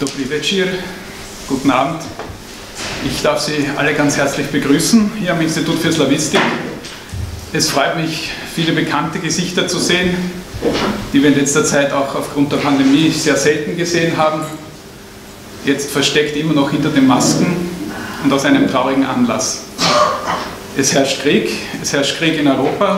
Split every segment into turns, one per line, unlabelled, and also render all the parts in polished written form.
Dobry večer, guten Abend. Ich darf Sie alle ganz herzlich begrüßen hier am Institut für Slawistik. Es freut mich, viele bekannte Gesichter zu sehen, die wir in letzter Zeit auch aufgrund der Pandemie sehr selten gesehen haben. Jetzt versteckt immer noch hinter den Masken und aus einem traurigen Anlass. Es herrscht Krieg in Europa.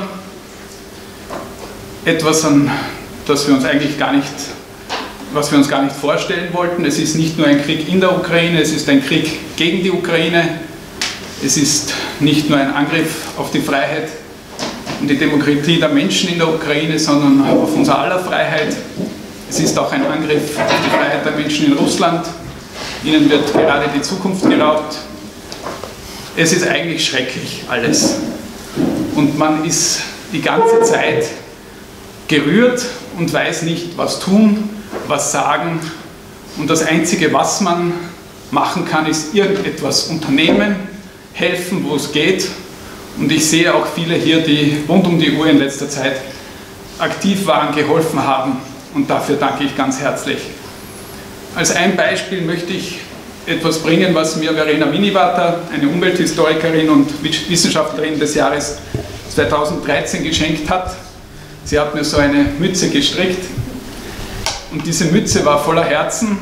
Etwas, das wir uns eigentlich was wir uns gar nicht vorstellen wollten. Es ist nicht nur ein Krieg in der Ukraine, es ist ein Krieg gegen die Ukraine. Es ist nicht nur ein Angriff auf die Freiheit und die Demokratie der Menschen in der Ukraine, sondern auf unser aller Freiheit. Es ist auch ein Angriff auf die Freiheit der Menschen in Russland. Ihnen wird gerade die Zukunft geraubt. Es ist eigentlich schrecklich alles. Und man ist die ganze Zeit gerührt und weiß nicht, was tun, was sagen. Und das Einzige, was man machen kann, ist irgendetwas unternehmen, helfen, wo es geht. Und ich sehe auch viele hier, die rund um die Uhr in letzter Zeit aktiv waren, geholfen haben. Und dafür danke ich ganz herzlich. Als ein Beispiel möchte ich etwas bringen, was mir Verena Vinivata, eine Umwelthistorikerin und Wissenschaftlerin des Jahres 2013 geschenkt hat. Sie hat mir so eine Mütze gestrickt und diese Mütze war voller Herzen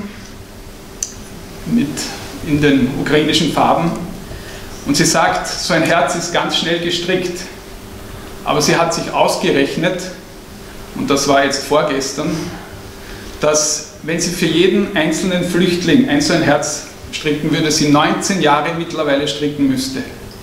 in den ukrainischen Farben. Und sie sagt, so ein Herz ist ganz schnell gestrickt, aber sie hat sich ausgerechnet, und das war jetzt vorgestern, dass wenn sie für jeden einzelnen Flüchtling so ein Herz stricken würde, sie 19 Jahre mittlerweile stricken müsste.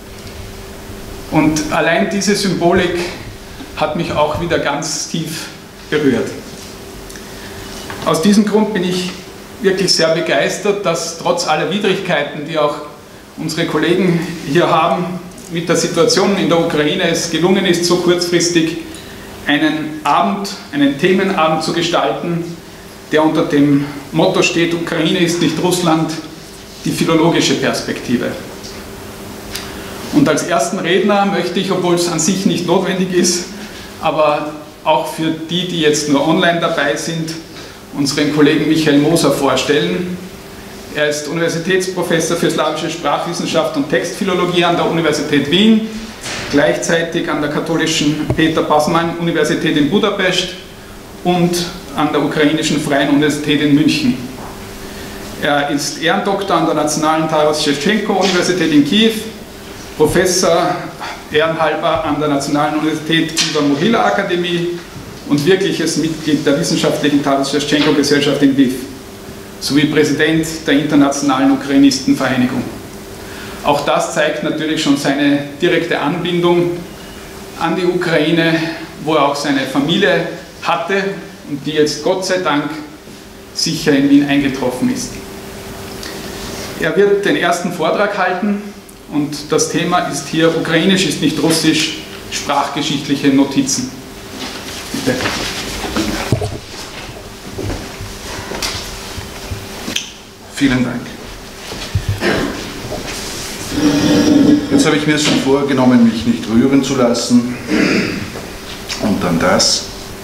Und allein diese Symbolik hat mich auch wieder ganz tief berührt. Aus diesem Grund bin ich wirklich sehr begeistert, dass trotz aller Widrigkeiten, die auch unsere Kollegen hier haben, mit der Situation in der Ukraine es gelungen ist, so kurzfristig einen Themenabend zu gestalten, der unter dem Motto steht: Ukraine ist nicht Russland, die philologische Perspektive. Und als ersten Redner möchte ich, obwohl es an sich nicht notwendig ist, aber auch für die, die jetzt nur online dabei sind, unseren Kollegen Michael Moser vorstellen. Er ist Universitätsprofessor für slawische Sprachwissenschaft und Textphilologie an der Universität Wien, gleichzeitig an der katholischen Peter Basman-Universität in Budapest und an der ukrainischen Freien Universität in München. Er ist Ehrendoktor an der Nationalen Taras Schewtschenko-Universität in Kiew, Professor ehrenhalber an der Nationalen Universität Kiewer-Mohyla-Akademie und wirkliches Mitglied der wissenschaftlichen Taras Schewtschenko-Gesellschaft in Lviv, sowie Präsident der Internationalen Ukrainistenvereinigung. Auch das zeigt natürlich schon seine direkte Anbindung an die Ukraine, wo er auch seine Familie hatte und die jetzt Gott sei Dank sicher in Wien eingetroffen ist. Er wird den ersten Vortrag halten und das Thema ist hier: Ukrainisch ist nicht Russisch, sprachgeschichtliche Notizen. Bitte.
Vielen Dank. Jetzt habe ich mir schon vorgenommen, mich nicht rühren zu lassen. Und dann das.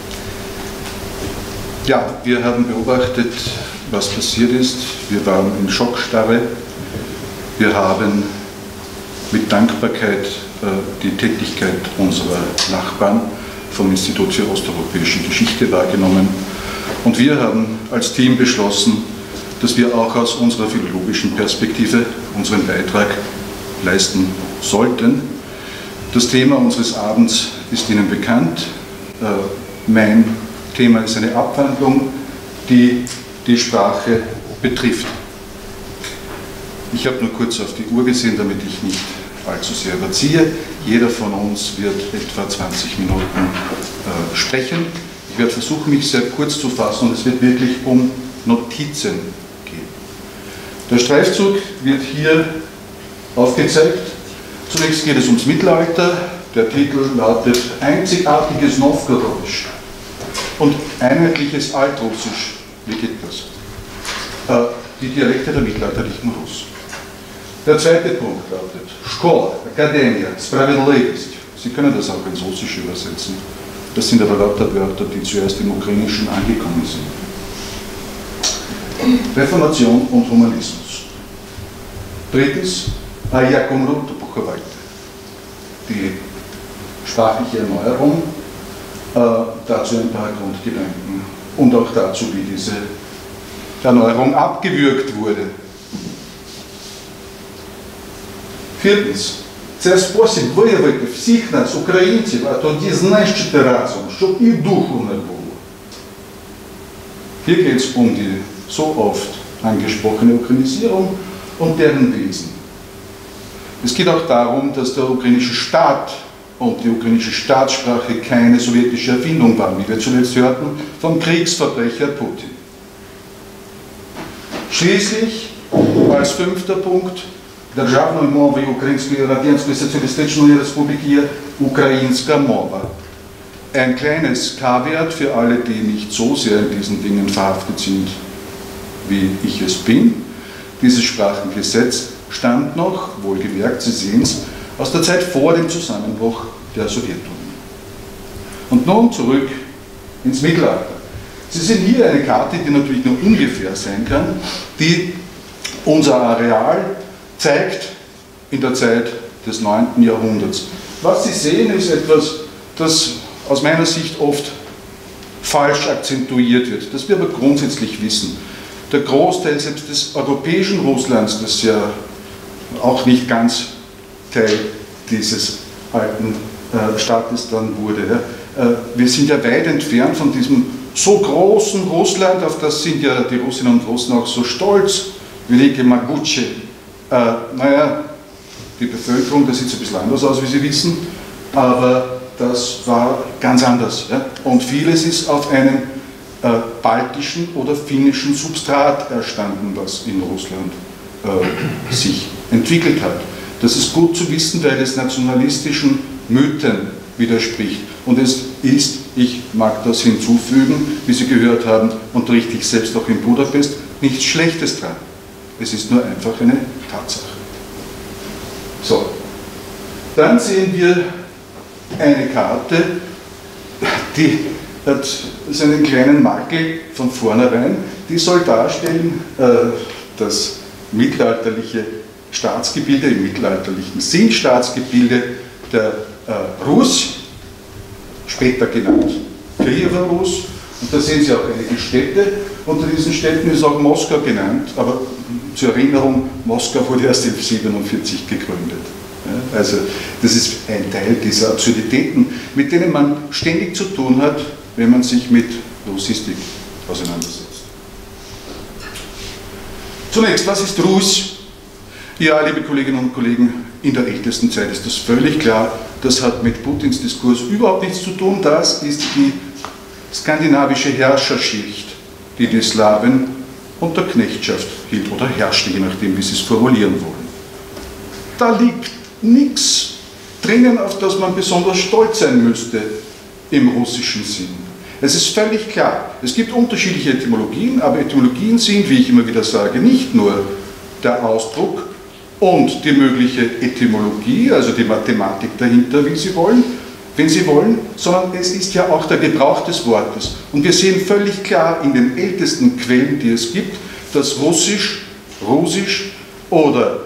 Ja, wir haben beobachtet, was passiert ist. Wir waren in Schockstarre. Wir haben mit Dankbarkeit die Tätigkeit unserer Nachbarn vom Institut für Osteuropäische Geschichte wahrgenommen. Und wir haben als Team beschlossen, dass wir auch aus unserer philologischen Perspektive unseren Beitrag leisten sollten. Das Thema unseres Abends ist Ihnen bekannt. Mein Thema ist eine Abwandlung, die die Sprache betrifft. Ich habe nur kurz auf die Uhr gesehen, damit ich nicht allzu sehr überziehe. Jeder von uns wird etwa 20 Minuten sprechen. Ich werde versuchen, mich sehr kurz zu fassen, und es wird wirklich um Notizen gehen. Der Streifzug wird hier aufgezeigt. Zunächst geht es ums Mittelalter. Der Titel lautet Einzigartiges Nowgorodisch und einheitliches Altrussisch. Wie geht das? Die Dialekte der mittelalterlichen Russen. Der zweite Punkt lautet Школа, Akademia, Sprawiedliwość. Sie können das auch ins Russische übersetzen. Das sind aber lauter Wörter, die zuerst im Ukrainischen angekommen sind. Reformation und Humanismus. Drittens, Ayakomruto Buchowite, die sprachliche Erneuerung, dazu ein paar Grundgedanken und auch dazu, wie diese Erneuerung abgewürgt wurde. Viertens, це спосіб виявити всіх нас, українців, а тоді знищити разом, щоб і духу не було. Hier geht es um die so oft angesprochene Ukrainisierung und deren Wesen. Es geht auch darum, dass der ukrainische Staat und die ukrainische Staatssprache keine sowjetische Erfindung waren, wie wir zuletzt hörten, vom Kriegsverbrecher Putin. Schließlich, als fünfter Punkt, державною мовою Української Радянської Соціалістичної Республіки є українська мова. Ein kleines Caveat für alle, die nicht so sehr in diesen Dingen verhaftet sind, wie ich es bin. Dieses Sprachengesetz stammt noch, wohlgemerkt, Sie sehen es, aus der Zeit vor dem Zusammenbruch der Sowjetunion. Und nun zurück ins Mittelalter. Sie sehen hier eine Karte, die natürlich nur ungefähr sein kann, die unser Areal zeigt in der Zeit des 9. Jahrhunderts. Was Sie sehen, ist etwas, das aus meiner Sicht oft falsch akzentuiert wird, das wir aber grundsätzlich wissen. Der Großteil selbst des europäischen Russlands, das ja auch nicht ganz Teil dieses alten Staates dann wurde, wir sind ja weit entfernt von diesem so großen Russland, auf das sind ja die Russinnen und Russen auch so stolz, Велике Могуче. Naja, die Bevölkerung, das sieht ein bisschen anders aus, wie Sie wissen, aber das war ganz anders. Ja? Und vieles ist auf einem baltischen oder finnischen Substrat erstanden, was in Russland sich entwickelt hat. Das ist gut zu wissen, weil es nationalistischen Mythen widerspricht. Und es ist, ich mag das hinzufügen, wie Sie gehört haben, unterrichte ich selbst auch in Budapest, nichts Schlechtes dran. Es ist nur einfach eine Tatsache. So, dann sehen wir eine Karte, die hat seinen kleinen Makel von vornherein, die soll darstellen, das mittelalterliche Staatsgebilde, im mittelalterlichen Sinn Staatsgebilde der Rus, später genannt Kiewer Rus, und da sehen Sie auch einige Städte, unter diesen Städten ist auch Moskau genannt, aber zur Erinnerung, Moskau wurde erst 1947 gegründet. Ja, also das ist ein Teil dieser Absurditäten, mit denen man ständig zu tun hat, wenn man sich mit Russistik auseinandersetzt. Zunächst, was ist Rus? Ja, liebe Kolleginnen und Kollegen, in der ältesten Zeit ist das völlig klar, das hat mit Putins Diskurs überhaupt nichts zu tun, das ist die skandinavische Herrscherschicht, die die Slawen unter Knechtschaft hielt oder herrschte, je nachdem, wie Sie es formulieren wollen. Da liegt nichts drinnen, auf das man besonders stolz sein müsste im russischen Sinn. Es ist völlig klar, es gibt unterschiedliche Etymologien, aber Etymologien sind, wie ich immer wieder sage, nicht nur der Ausdruck und die mögliche Etymologie, also die Mathematik dahinter, wie Sie wollen, wenn Sie wollen, sondern es ist ja auch der Gebrauch des Wortes. Und wir sehen völlig klar in den ältesten Quellen, die es gibt, dass Russisch, Russisch oder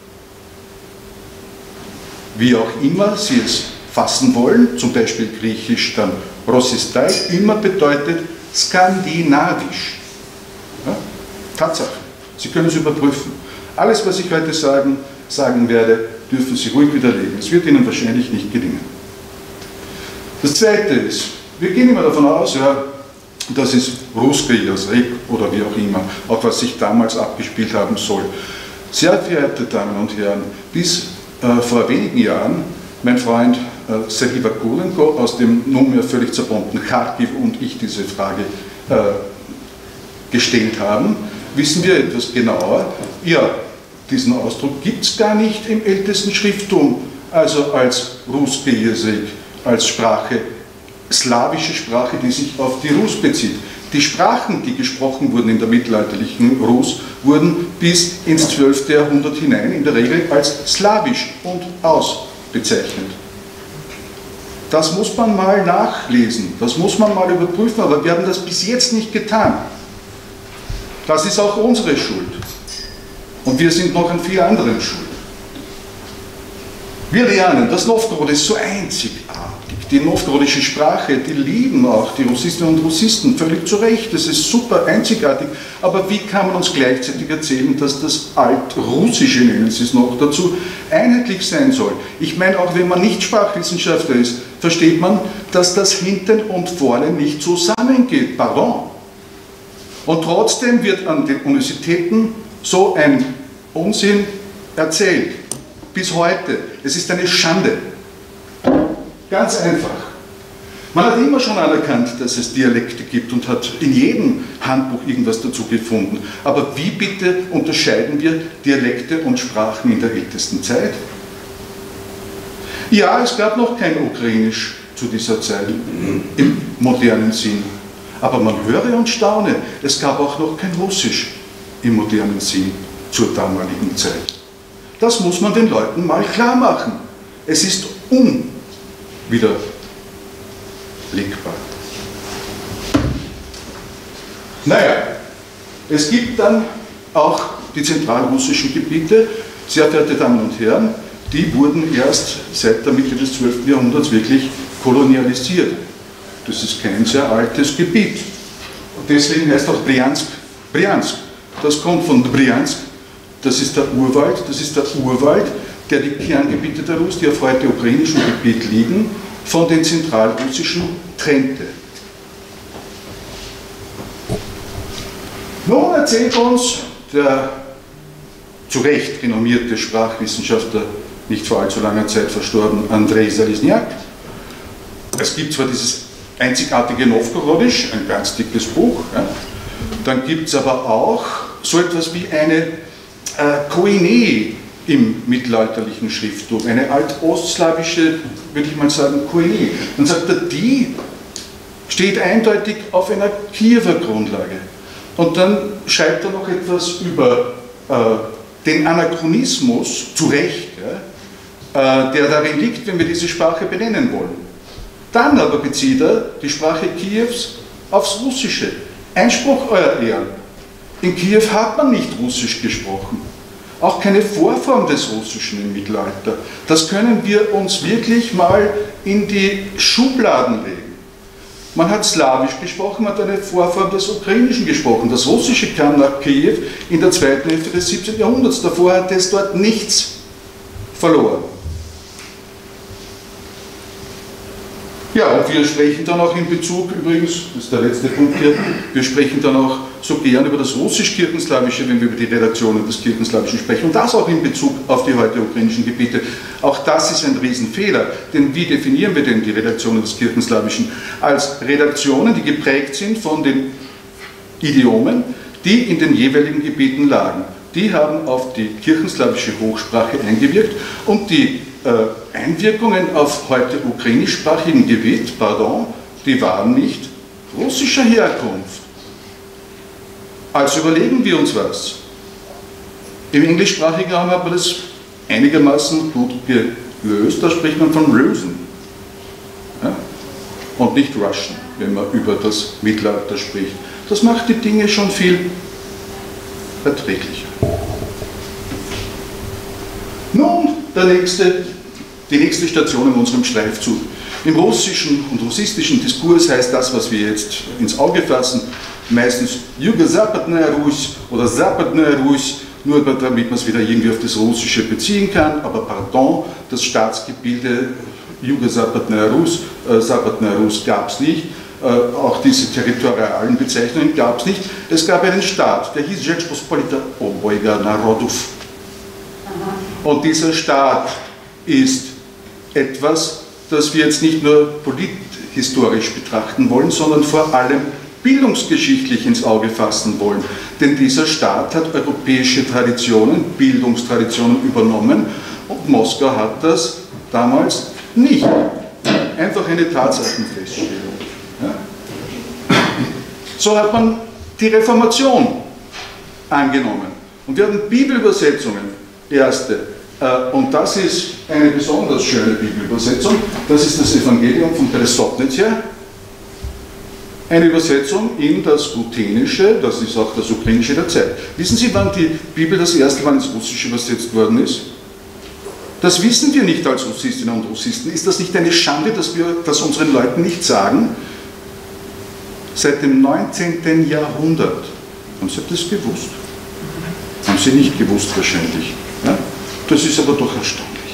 wie auch immer Sie es fassen wollen, zum Beispiel Griechisch dann Rossistai, immer bedeutet skandinavisch. Ja? Tatsache. Sie können es überprüfen. Alles, was ich heute sagen werde, dürfen Sie ruhig widerlegen. Es wird Ihnen wahrscheinlich nicht gelingen. Das Zweite ist, wir gehen immer davon aus, ja, das ist Ruski Yazek oder wie auch immer, auch was sich damals abgespielt haben soll. Sehr verehrte Damen und Herren, bis vor wenigen Jahren mein Freund Sergei Vakulenko aus dem nunmehr völlig zerbombten Kharkiv und ich diese Frage gestellt haben, wissen wir etwas genauer. Ja, diesen Ausdruck gibt es gar nicht im ältesten Schrifttum, also als Ruski Yazek, als Sprache, slawische Sprache, die sich auf die Rus bezieht. Die Sprachen, die gesprochen wurden in der mittelalterlichen Rus, wurden bis ins 12. Jahrhundert hinein in der Regel als slawisch und aus bezeichnet. Das muss man mal nachlesen, das muss man mal überprüfen, aber wir haben das bis jetzt nicht getan. Das ist auch unsere Schuld. Und wir sind noch an vielen anderen schuld. Wir lernen, das Novgorod ist so einzigartig. Die novgorodische Sprache, die lieben auch die Russistinnen und Russisten, völlig zu Recht. Das ist super einzigartig. Aber wie kann man uns gleichzeitig erzählen, dass das Altrussische, nennen Sie es noch dazu, einheitlich sein soll? Ich meine, auch wenn man nicht Sprachwissenschaftler ist, versteht man, dass das hinten und vorne nicht zusammengeht. Pardon. Und trotzdem wird an den Universitäten so ein Unsinn erzählt. Bis heute. Es ist eine Schande. Ganz einfach. Man hat immer schon anerkannt, dass es Dialekte gibt und hat in jedem Handbuch irgendwas dazu gefunden. Aber wie bitte unterscheiden wir Dialekte und Sprachen in der ältesten Zeit? Ja, es gab noch kein Ukrainisch zu dieser Zeit im modernen Sinn. Aber man höre und staune, es gab auch noch kein Russisch im modernen Sinn zur damaligen Zeit. Das muss man den Leuten mal klar machen. Es ist unwiderlegbar. Naja, es gibt dann auch die zentralrussischen Gebiete, sehr verehrte Damen und Herren, die wurden erst seit der Mitte des 12. Jahrhunderts wirklich kolonialisiert. Das ist kein sehr altes Gebiet. Und deswegen heißt auch Bryansk Bryansk. Das kommt von Bryansk, das ist der Urwald, der die Kerngebiete der Rus, die auf heute ukrainischem Gebiet liegen, von den zentralrussischen trennte. Nun erzählt uns der zu Recht renommierte Sprachwissenschaftler, nicht vor allzu langer Zeit verstorben, Andrei Zalesniak. Es gibt zwar dieses einzigartige Novgorodisch, ein ganz dickes Buch, ja. Dann gibt es aber auch so etwas wie eine Koine im mittelalterlichen Schrifttum, eine altostslawische, würde ich mal sagen, Koine. Dann sagt er, die steht eindeutig auf einer Kiewer Grundlage. Und dann schreibt er noch etwas über den Anachronismus, zu Recht, ja, der darin liegt, wenn wir diese Sprache benennen wollen. Dann aber bezieht er die Sprache Kiews aufs Russische. Einspruch, Euer Ehren. In Kiew hat man nicht Russisch gesprochen. Auch keine Vorform des Russischen im Mittelalter. Das können wir uns wirklich mal in die Schubladen legen. Man hat Slawisch gesprochen, man hat eine Vorform des Ukrainischen gesprochen. Das Russische kam nach Kiew in der zweiten Hälfte des 17. Jahrhunderts. Davor hat es dort nichts verloren. Ja, und wir sprechen dann auch in Bezug, übrigens, das ist der letzte Punkt hier, wir sprechen dann auch so gern über das Russisch-Kirchenslawische, wenn wir über die Redaktionen des Kirchenslawischen sprechen, und das auch in Bezug auf die heute ukrainischen Gebiete. Auch das ist ein Riesenfehler, denn wie definieren wir denn die Redaktionen des Kirchenslawischen? Als Redaktionen, die geprägt sind von den Idiomen, die in den jeweiligen Gebieten lagen. Die haben auf die kirchenslawische Hochsprache eingewirkt und die Einwirkungen auf heute ukrainischsprachigen Gebiet, pardon, die waren nicht russischer Herkunft. Also überlegen wir uns was. Im englischsprachigen Raum hat man das einigermaßen gut gelöst, da spricht man von Rusen. Ja? Und nicht Russian, wenn man über das Mittelalter spricht. Das macht die Dinge schon viel erträglicher. Nun, die nächste Station in unserem Streifzug. Im russischen und russistischen Diskurs heißt das, was wir jetzt ins Auge fassen, meistens Jugo-Западная Ruсь oder Западная Ruсь, nur damit man es wieder irgendwie auf das Russische beziehen kann, aber pardon, das Staatsgebilde Jugo-Западная Rus, Западная Rus gab es nicht, auch diese territorialen Bezeichnungen gab es nicht. Es gab einen Staat, der hieß Rzeczpospolita Obojga Narodów. Und dieser Staat ist etwas, das wir jetzt nicht nur polithistorisch betrachten wollen, sondern vor allem bildungsgeschichtlich ins Auge fassen wollen. Denn dieser Staat hat europäische Traditionen, Bildungstraditionen übernommen und Moskau hat das damals nicht. Einfach eine Tatsachenfeststellung. Ja? So hat man die Reformation angenommen. Und wir haben Bibelübersetzungen, erste. Und das ist eine besonders schöne Bibelübersetzung. Das ist das Evangelium von Beresovnitzer. Eine Übersetzung in das Ruthenische, das ist auch das Ukrainische der Zeit. Wissen Sie, wann die Bibel das erste Mal ins Russische übersetzt worden ist? Das wissen wir nicht als Russistinnen und Russisten. Ist das nicht eine Schande, dass wir das unseren Leuten nicht sagen? Seit dem 19. Jahrhundert haben Sie das gewusst. Haben Sie nicht gewusst wahrscheinlich. Ja? Das ist aber doch erstaunlich.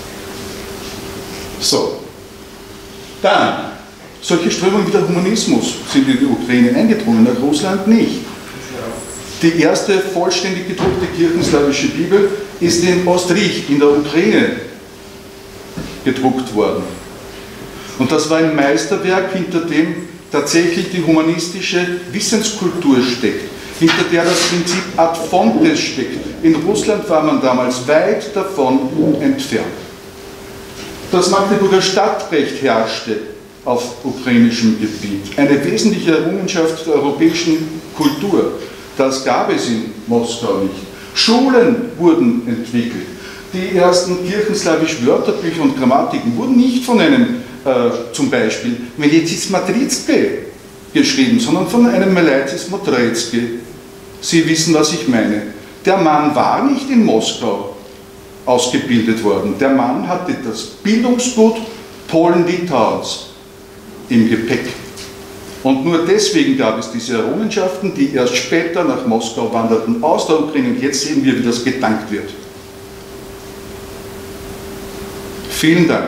So, dann, solche Strömungen wie der Humanismus sind in die Ukraine eingedrungen, nach Russland nicht. Die erste vollständig gedruckte kirchenslawische Bibel ist in Ostrich in der Ukraine gedruckt worden. Und das war ein Meisterwerk, hinter dem tatsächlich die humanistische Wissenskultur steckt, hinter der das Prinzip ad fontes steckt. In Russland war man damals weit davon entfernt. Das Magdeburger Stadtrecht herrschte auf ukrainischem Gebiet, eine wesentliche Errungenschaft der europäischen Kultur. Das gab es in Moskau nicht. Schulen wurden entwickelt. Die ersten kirchenslawischen Wörterbücher und Grammatiken wurden nicht von einem, zum Beispiel, Melizis Matritzke geschrieben, sondern von einem Melizis Motrezke. Sie wissen, was ich meine. Der Mann war nicht in Moskau ausgebildet worden. Der Mann hatte das Bildungsgut Polen-Litauens im Gepäck. Und nur deswegen gab es diese Errungenschaften, die erst später nach Moskau wanderten, aus der Ukraine. Und jetzt sehen wir, wie das gedankt wird. Vielen Dank.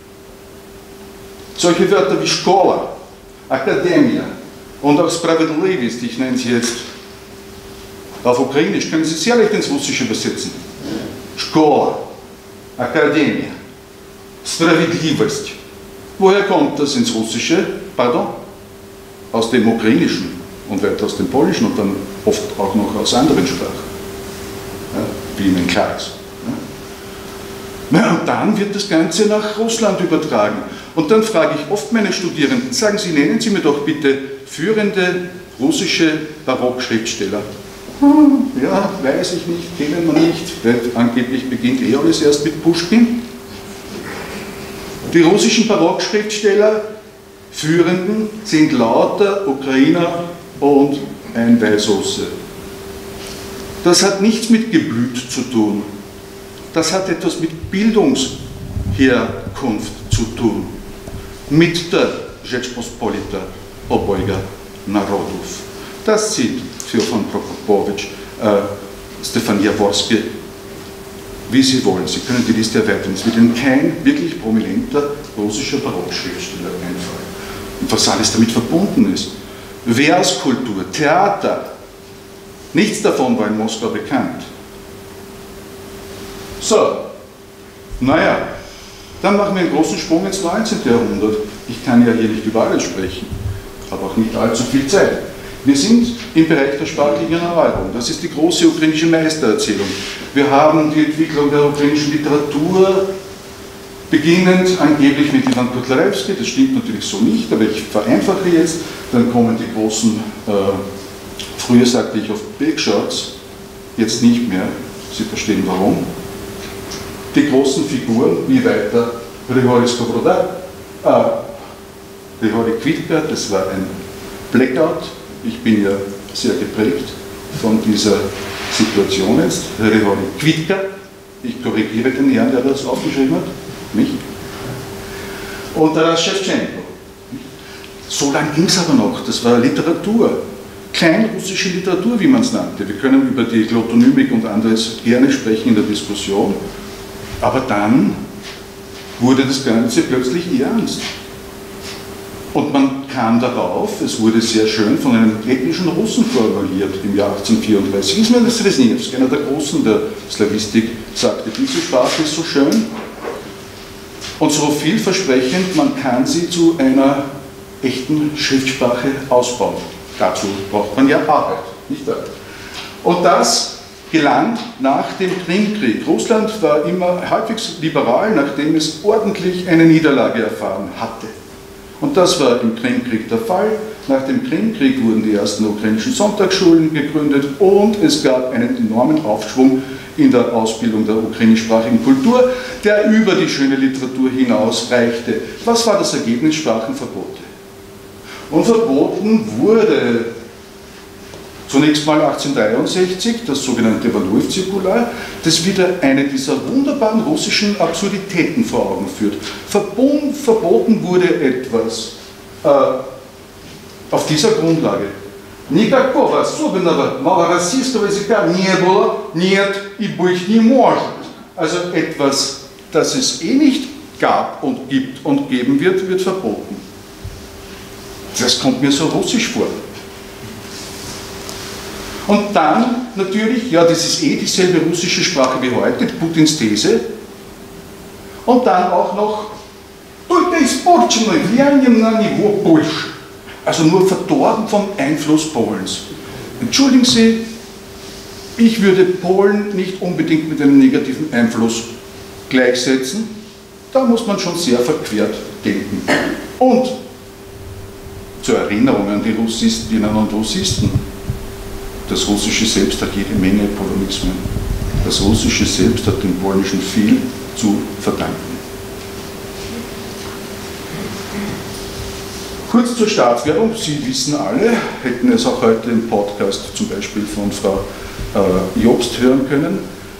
Solche Wörter wie Schkola, Akademia und auch Spravedlivist, ich nenne sie jetzt auf Ukrainisch, können Sie sehr leicht ins Russische übersetzen. Schkola, Akademia, Spravedlivost. Woher kommt das ins Russische? Pardon? Aus dem Ukrainischen und weiter aus dem Polnischen und dann oft auch noch aus anderen Sprachen, ja, wie Ihnen klar ist. Ja, und dann wird das Ganze nach Russland übertragen. Und dann frage ich oft meine Studierenden, sagen Sie, nennen Sie mir doch bitte führende russische Barockschriftsteller. Ja, weiß ich nicht, kennen wir nicht, weil angeblich beginnt alles erst mit Puschkin. Die russischen Barockschriftsteller, führenden, sind lauter Ukrainer und ein Weißrusse. Das hat nichts mit Geblüt zu tun. Das hat etwas mit Bildungsherkunft zu tun. Mit der Rzeczpospolita Obojga Narodów. Das sind Fjodor Prokopowitsch, Stefan Jaworski, wie Sie wollen. Sie können die Liste erweitern. Es wird Ihnen kein wirklich prominenter russischer Barockschriftsteller einfallen. Und was alles damit verbunden ist. Verskultur, Theater, nichts davon war in Moskau bekannt. So, naja, dann machen wir einen großen Sprung ins 19. Jahrhundert. Ich kann ja hier nicht über alles sprechen, habe auch nicht allzu viel Zeit. Wir sind im Bereich der sprachlichen Erneuerung. Das ist die große ukrainische Meistererzählung. Wir haben die Entwicklung der ukrainischen Literatur, beginnend angeblich mit Iwan Kotlarewski, das stimmt natürlich so nicht, aber ich vereinfache jetzt, dann kommen die großen, früher sagte ich oft Big-Shots, jetzt nicht mehr, Sie verstehen warum. Die großen Figuren, wie weiter Grigori Skobroda, Grigori Kvitka, das war ein Blackout, ich bin ja sehr geprägt von dieser Situation jetzt, Grigori Kvitka, ich korrigiere den Herrn, der das aufgeschrieben hat, mich, und Taras Schewtschenko. So lange ging es aber noch, das war Literatur, kleinrussische Literatur, wie man es nannte. Wir können über die Glotonymik und anderes gerne sprechen in der Diskussion, aber dann wurde das Ganze plötzlich ernst. Und man kam darauf, es wurde sehr schön von einem ethnischen Russen formuliert im Jahr 1834. Ismail Sresniewski, einer der Großen der Slawistik, sagte, diese Sprache ist so schön und so vielversprechend, man kann sie zu einer echten Schriftsprache ausbauen. Dazu braucht man ja Arbeit, nicht wahr? Und das gelang nach dem Krimkrieg. Russland war immer halbwegs liberal, nachdem es ordentlich eine Niederlage erfahren hatte. Und das war im Krimkrieg der Fall. Nach dem Krimkrieg wurden die ersten ukrainischen Sonntagsschulen gegründet und es gab einen enormen Aufschwung in der Ausbildung der ukrainischsprachigen Kultur, der über die schöne Literatur hinaus reichte. Was war das Ergebnis? Sprachenverbote. Und verboten wurde zunächst mal 1863 das sogenannte Wallurf-Zirkular, das wieder eine dieser wunderbaren russischen Absurditäten vor Augen führt. Verboten wurde etwas auf dieser Grundlage. Никакого особенного малороссийского языка не было, нет и быть не может. Also etwas, das es eh nicht gab und gibt und geben wird, wird verboten. Das kommt mir so russisch vor. Und dann natürlich, ja, das ist eh dieselbe russische Sprache wie heute, Putins These. Und dann auch noch, also nur verdorben vom Einfluss Polens. Entschuldigen Sie, ich würde Polen nicht unbedingt mit einem negativen Einfluss gleichsetzen. Da muss man schon sehr verquert denken. Und zur Erinnerung an die Russistinnen und Russisten, das Russische selbst hat jede Menge Polonismen. Das Russische selbst hat dem Polnischen viel zu verdanken. Kurz zur Staatswerbung. Sie wissen alle, hätten es auch heute im Podcast zum Beispiel von Frau Jobst hören können.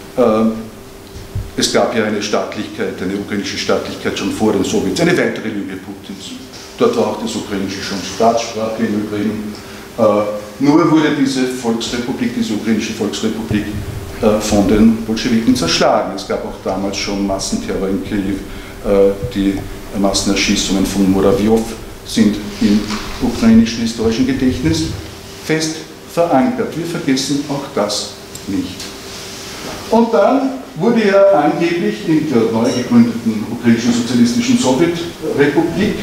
Es gab ja eine Staatlichkeit, eine ukrainische Staatlichkeit schon vor den Sowjets, eine weitere Lüge Putins. Dort war auch das Ukrainische schon Staatssprache im Übrigen. Nur wurde diese Volksrepublik, diese ukrainische Volksrepublik von den Bolschewiken zerschlagen. Es gab auch damals schon Massenterror in Kiew. Die Massenerschießungen von Murawjow sind im ukrainischen historischen Gedächtnis fest verankert. Wir vergessen auch das nicht. Und dann wurde ja angeblich in der neu gegründeten ukrainischen sozialistischen Sowjetrepublik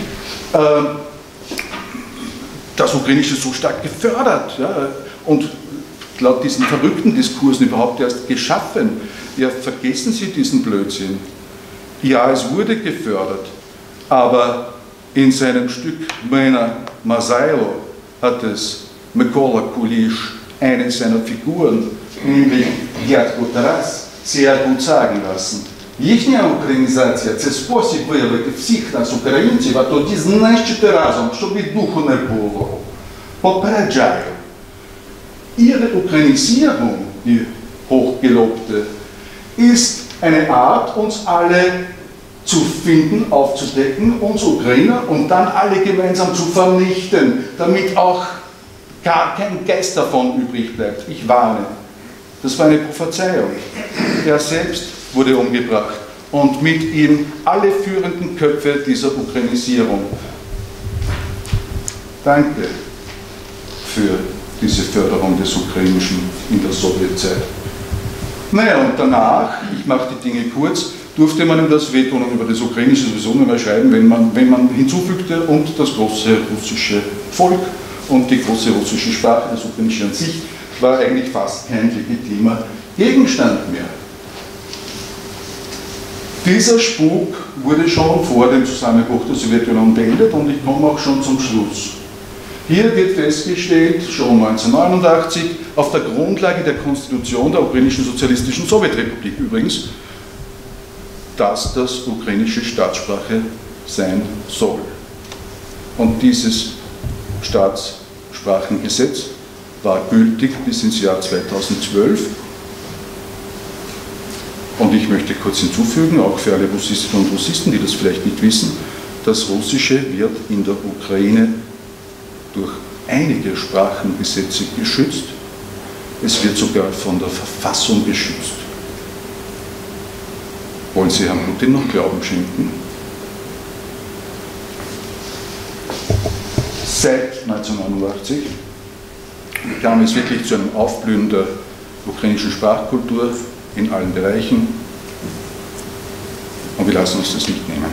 das Ukrainische so stark gefördert, ja, und laut diesen verrückten Diskursen überhaupt erst geschaffen. Ja, vergessen Sie diesen Blödsinn. Ja, es wurde gefördert, aber in seinem Stück Mena Masailo hat es Mykola Kulisch, eine seiner Figuren, nämlich Дядько Тарас, sehr gut sagen lassen. Їхня українізація – це спосіб виявити всіх нас, українців, а тоді знищити разом, щоб і духу не було. Попереджаю. Ihre Ukrainisierung, die hochgelobte, ist eine Art, uns alle zu finden, aufzudecken, uns Ukrainer, und dann alle gemeinsam zu vernichten, damit auch gar kein Geist davon übrig bleibt. Ich warne. Das war eine Prophezeiung. Er selbst wurde umgebracht und mit ihm alle führenden Köpfe dieser Ukrainisierung. Danke für diese Förderung des Ukrainischen in der Sowjetzeit. Naja, und danach, ich mache die Dinge kurz, durfte man ihm das Vetonen über das Ukrainische sowieso nur mehr schreiben, wenn man hinzufügte, und das große russische Volk und die große russische Sprache, das Ukrainische an sich, war eigentlich fast kein legitimer Gegenstand mehr. Dieser Spuk wurde schon vor dem Zusammenbruch der Sowjetunion beendet, und ich komme auch schon zum Schluss. Hier wird festgestellt, schon 1989, auf der Grundlage der Konstitution der ukrainischen sozialistischen Sowjetrepublik übrigens, dass das ukrainische Staatssprache sein soll. Und dieses Staatssprachengesetz war gültig bis ins Jahr 2012. Und ich möchte kurz hinzufügen, auch für alle Russistinnen und Russisten, die das vielleicht nicht wissen, das Russische wird in der Ukraine durch einige Sprachengesetze geschützt. Es wird sogar von der Verfassung geschützt. Wollen Sie Herrn Putin noch Glauben schenken? Seit 1989 kam es wirklich zu einem Aufblühen der ukrainischen Sprachkultur in allen Bereichen, und wir lassen uns das nicht nehmen.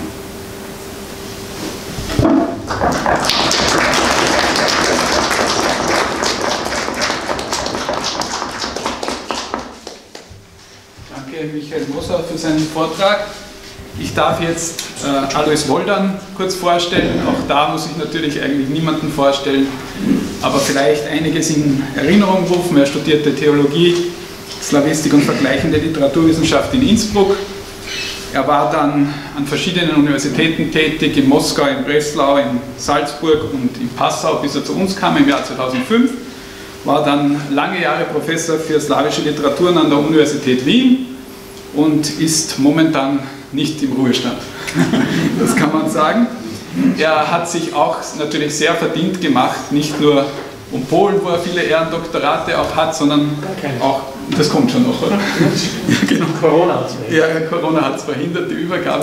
Danke Michael Moser für seinen Vortrag. Ich darf jetzt Alois Woldern kurz vorstellen. Auch da muss ich natürlich eigentlich niemanden vorstellen, aber vielleicht einiges in Erinnerung rufen. Er studierte Theologie, Slawistik und vergleichende Literaturwissenschaft in Innsbruck, Er war dann an verschiedenen Universitäten tätig, in Moskau, in Breslau, in Salzburg und in Passau, bis er zu uns kam im Jahr 2005. War dann lange Jahre Professor für slawische Literaturen an der Universität Wien und ist momentan nicht im Ruhestand. Das kann man sagen. Er hat sich auch natürlich sehr verdient gemacht, nicht nur um Polen, wo er viele Ehrendoktorate auch hat, sondern auch, das kommt schon noch, oder? Ja, genau. Corona hat es verhindert, die Übergabe.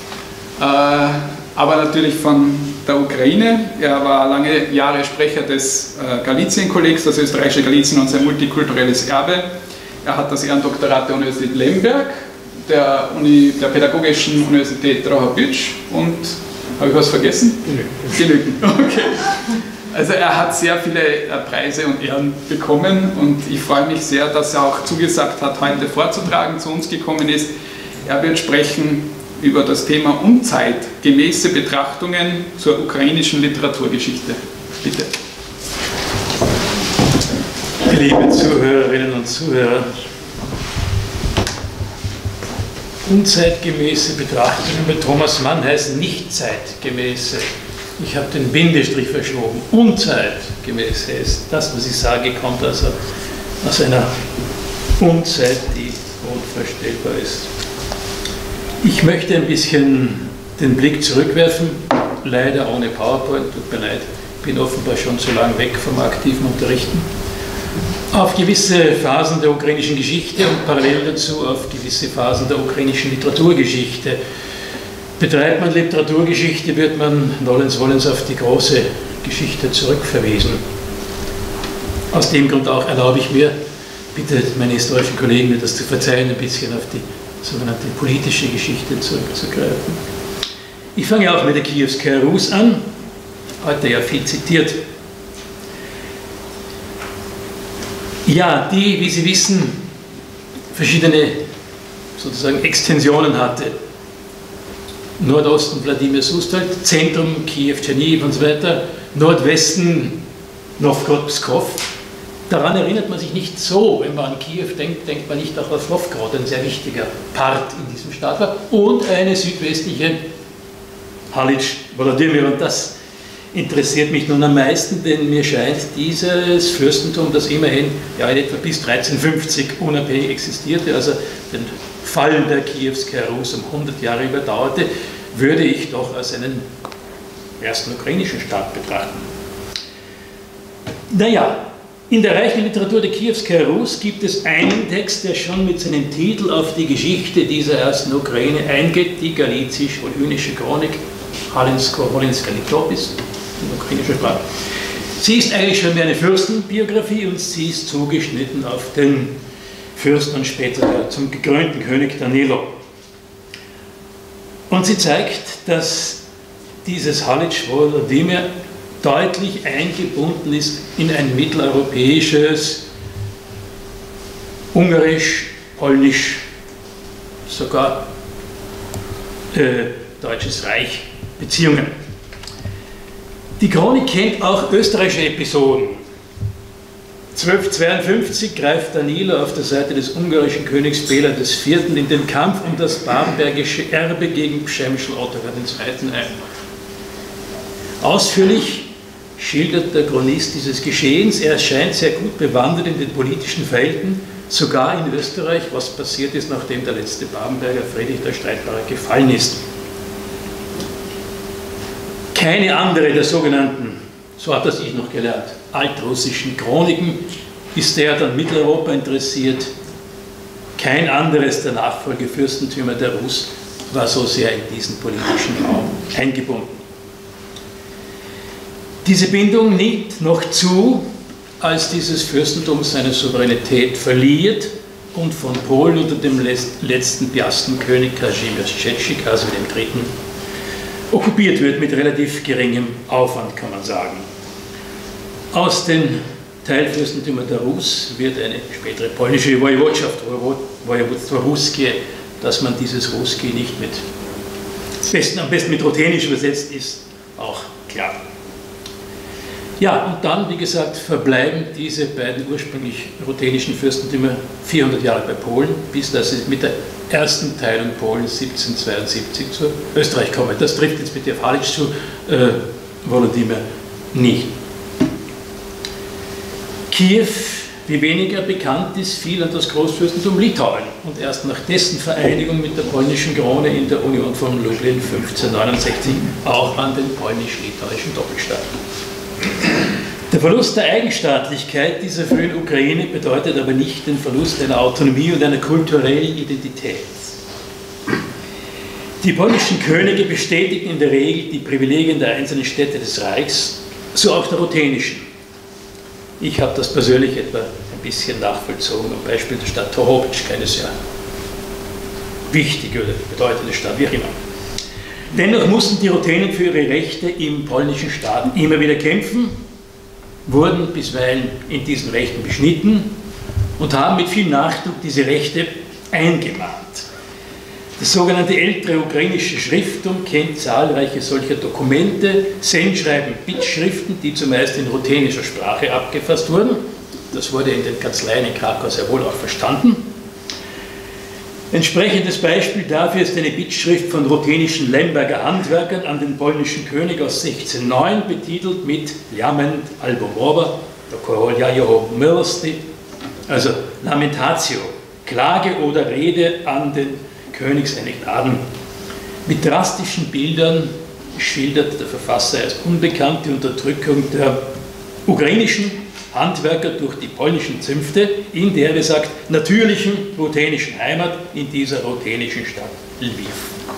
Aber natürlich von der Ukraine. Er war lange Jahre Sprecher des Galizien-Kollegs, das österreichische Galizien und sein multikulturelles Erbe. Er hat das Ehrendoktorat der Universität Lemberg, der Pädagogischen Universität Drohobycz und, habe ich was vergessen? Genügend. Okay. Also er hat sehr viele Preise und Ehren bekommen und ich freue mich sehr, dass er auch zugesagt hat, heute vorzutragen, zu uns gekommen ist. Er wird sprechen über das Thema unzeitgemäße Betrachtungen zur ukrainischen Literaturgeschichte. Bitte.
Liebe Zuhörerinnen und Zuhörer, unzeitgemäße Betrachtungen bei Thomas Mann heißen nicht zeitgemäße. Ich habe den Bindestrich verschoben. Unzeitgemäße ist das, was ich sage, kommt also aus einer Unzeit, die unvorstellbar ist. Ich möchte ein bisschen den Blick zurückwerfen, leider ohne PowerPoint, tut mir leid, bin offenbar schon zu lang weg vom aktiven Unterrichten, auf gewisse Phasen der ukrainischen Geschichte und parallel dazu auf gewisse Phasen der ukrainischen Literaturgeschichte. Betreibt man Literaturgeschichte, wird man nollends wollens auf die große Geschichte zurückverwiesen. Aus dem Grund auch erlaube ich mir, bitte meine historischen Kollegen mir das zu verzeihen, ein bisschen auf die sogenannte politische Geschichte zurückzugreifen. Ich fange auch mit der Kijevskaja Rus an, heute ja viel zitiert. Ja, die, wie Sie wissen, verschiedene sozusagen Extensionen hatte. Nordosten Wladimir Sustalt, Zentrum Kiew, Tschernihiv und so weiter, Nordwesten Nowgorod Pskov. Daran erinnert man sich nicht so, wenn man an Kiew denkt, denkt man nicht auch auf Nowgorod, ein sehr wichtiger Part in diesem Staat war, und eine südwestliche Halitsch, Wladimir, und das interessiert mich nun am meisten, denn mir scheint dieses Fürstentum, das immerhin ja, in etwa bis 1350 unabhängig existierte, also den Fall der Kijevskaja Rus um 100 Jahre überdauerte, würde ich doch als einen ersten ukrainischen Staat betrachten. Naja, in der reichen Literatur der Kijevskaja Rus gibt es einen Text, der schon mit seinem Titel auf die Geschichte dieser ersten Ukraine eingeht, die galizisch-volhynische Chronik Halinsko-Wolinska Litopis in ukrainischer Sprache. Sie ist eigentlich schon mehr eine Fürstenbiografie und sie ist zugeschnitten auf den Fürsten und später zum gekrönten König Danilo. Und sie zeigt, dass dieses Halitsch-Wladimir deutlich eingebunden ist in ein mitteleuropäisches, ungarisch, polnisch, sogar deutsches Reich Beziehungen. Die Chronik kennt auch österreichische Episoden. 1252 greift Danilo auf der Seite des ungarischen Königs Bela IV. In den Kampf um das bambergische Erbe gegen Przemysl Ottokar II. Ein. Ausführlich schildert der Chronist dieses Geschehens. Er scheint sehr gut bewandert in den politischen Feldern, sogar in Österreich, was passiert ist, nachdem der letzte Babenberger, Friedrich der Streitbare, gefallen ist. Keine andere der sogenannten, so hat das ich noch gelernt, altrussischen Chroniken ist der an Mitteleuropa interessiert. Kein anderes der Nachfolgefürstentümer der Rus war so sehr in diesen politischen Raum eingebunden. Diese Bindung nimmt noch zu, als dieses Fürstentum seine Souveränität verliert und von Polen unter dem letzten Piastenkönig Kazimierz Tschetschik, also dem Dritten, okkupiert wird mit relativ geringem Aufwand, kann man sagen. Aus den Teilfürstentümern der Rus wird eine spätere polnische Wojewodschaft, Województwo Ruskie, dass man dieses Ruskie nicht mit am besten mit Ruthenisch übersetzt ist, auch klar. Ja, und dann, wie gesagt, verbleiben diese beiden ursprünglich ruthenischen Fürstentümer 400 Jahre bei Polen, bis dass sie mit der ersten Teilung Polens 1772 zu Österreich kommen. Das trifft jetzt mit der Halic zu, Volodymyr nicht. Kiew, wie weniger bekannt ist, fiel an das Großfürstentum Litauen und erst nach dessen Vereinigung mit der polnischen Krone in der Union von Lublin 1569 auch an den polnisch-litauischen Doppelstaat. Der Verlust der Eigenstaatlichkeit dieser frühen Ukraine bedeutet aber nicht den Verlust einer Autonomie und einer kulturellen Identität. Die polnischen Könige bestätigten in der Regel die Privilegien der einzelnen Städte des Reichs, so auch der ruthenischen. Ich habe das persönlich etwa ein bisschen nachvollzogen am Beispiel der Stadt Drohobycz, eine sehr wichtige oder bedeutende Stadt, wie auch immer. Dennoch mussten die Ruthenen für ihre Rechte im polnischen Staat immer wieder kämpfen, wurden bisweilen in diesen Rechten beschnitten und haben mit viel Nachdruck diese Rechte eingemahnt. Das sogenannte ältere ukrainische Schrifttum kennt zahlreiche solcher Dokumente, Sendschreiben, Bittschriften, die zumeist in ruthenischer Sprache abgefasst wurden. Das wurde in den Kanzleien in Krakau sehr wohl auch verstanden. Entsprechendes Beispiel dafür ist eine Bittschrift von ruthenischen Lemberger Handwerkern an den polnischen König aus 1609, betitelt mit Lament albo mowa do króla jeho miłości, also Lamentatio, Klage oder Rede an den König seine Gnaden. Mit drastischen Bildern schildert der Verfasser erst unbekannte Unterdrückung der ukrainischen Handwerker durch die polnischen Zünfte in der, wie sagt, natürlichen ruthenischen Heimat in dieser ruthenischen Stadt Lviv.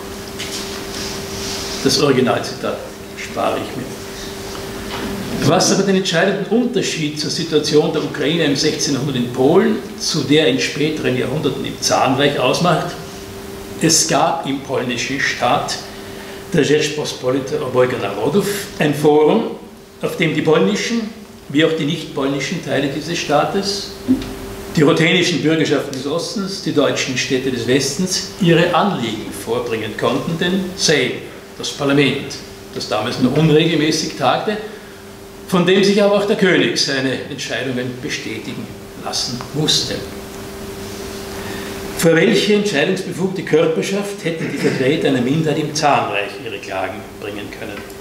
Das Originalzitat spare ich mir. Was aber den entscheidenden Unterschied zur Situation der Ukraine im 16. Jahrhundert in Polen zu der in späteren Jahrhunderten im Zarenreich ausmacht: Es gab im polnischen Staat der Rzeczpospolitej Obojga Narodów ein Forum, auf dem die polnischen wie auch die nicht-polnischen Teile dieses Staates, die ruthenischen Bürgerschaften des Ostens, die deutschen Städte des Westens ihre Anliegen vorbringen konnten, den Sejm, das Parlament, das damals nur unregelmäßig tagte, von dem sich aber auch der König seine Entscheidungen bestätigen lassen musste. Vor welche entscheidungsbefugte Körperschaft hätten die Vertreter einer Minderheit im Zarenreich ihre Klagen bringen können?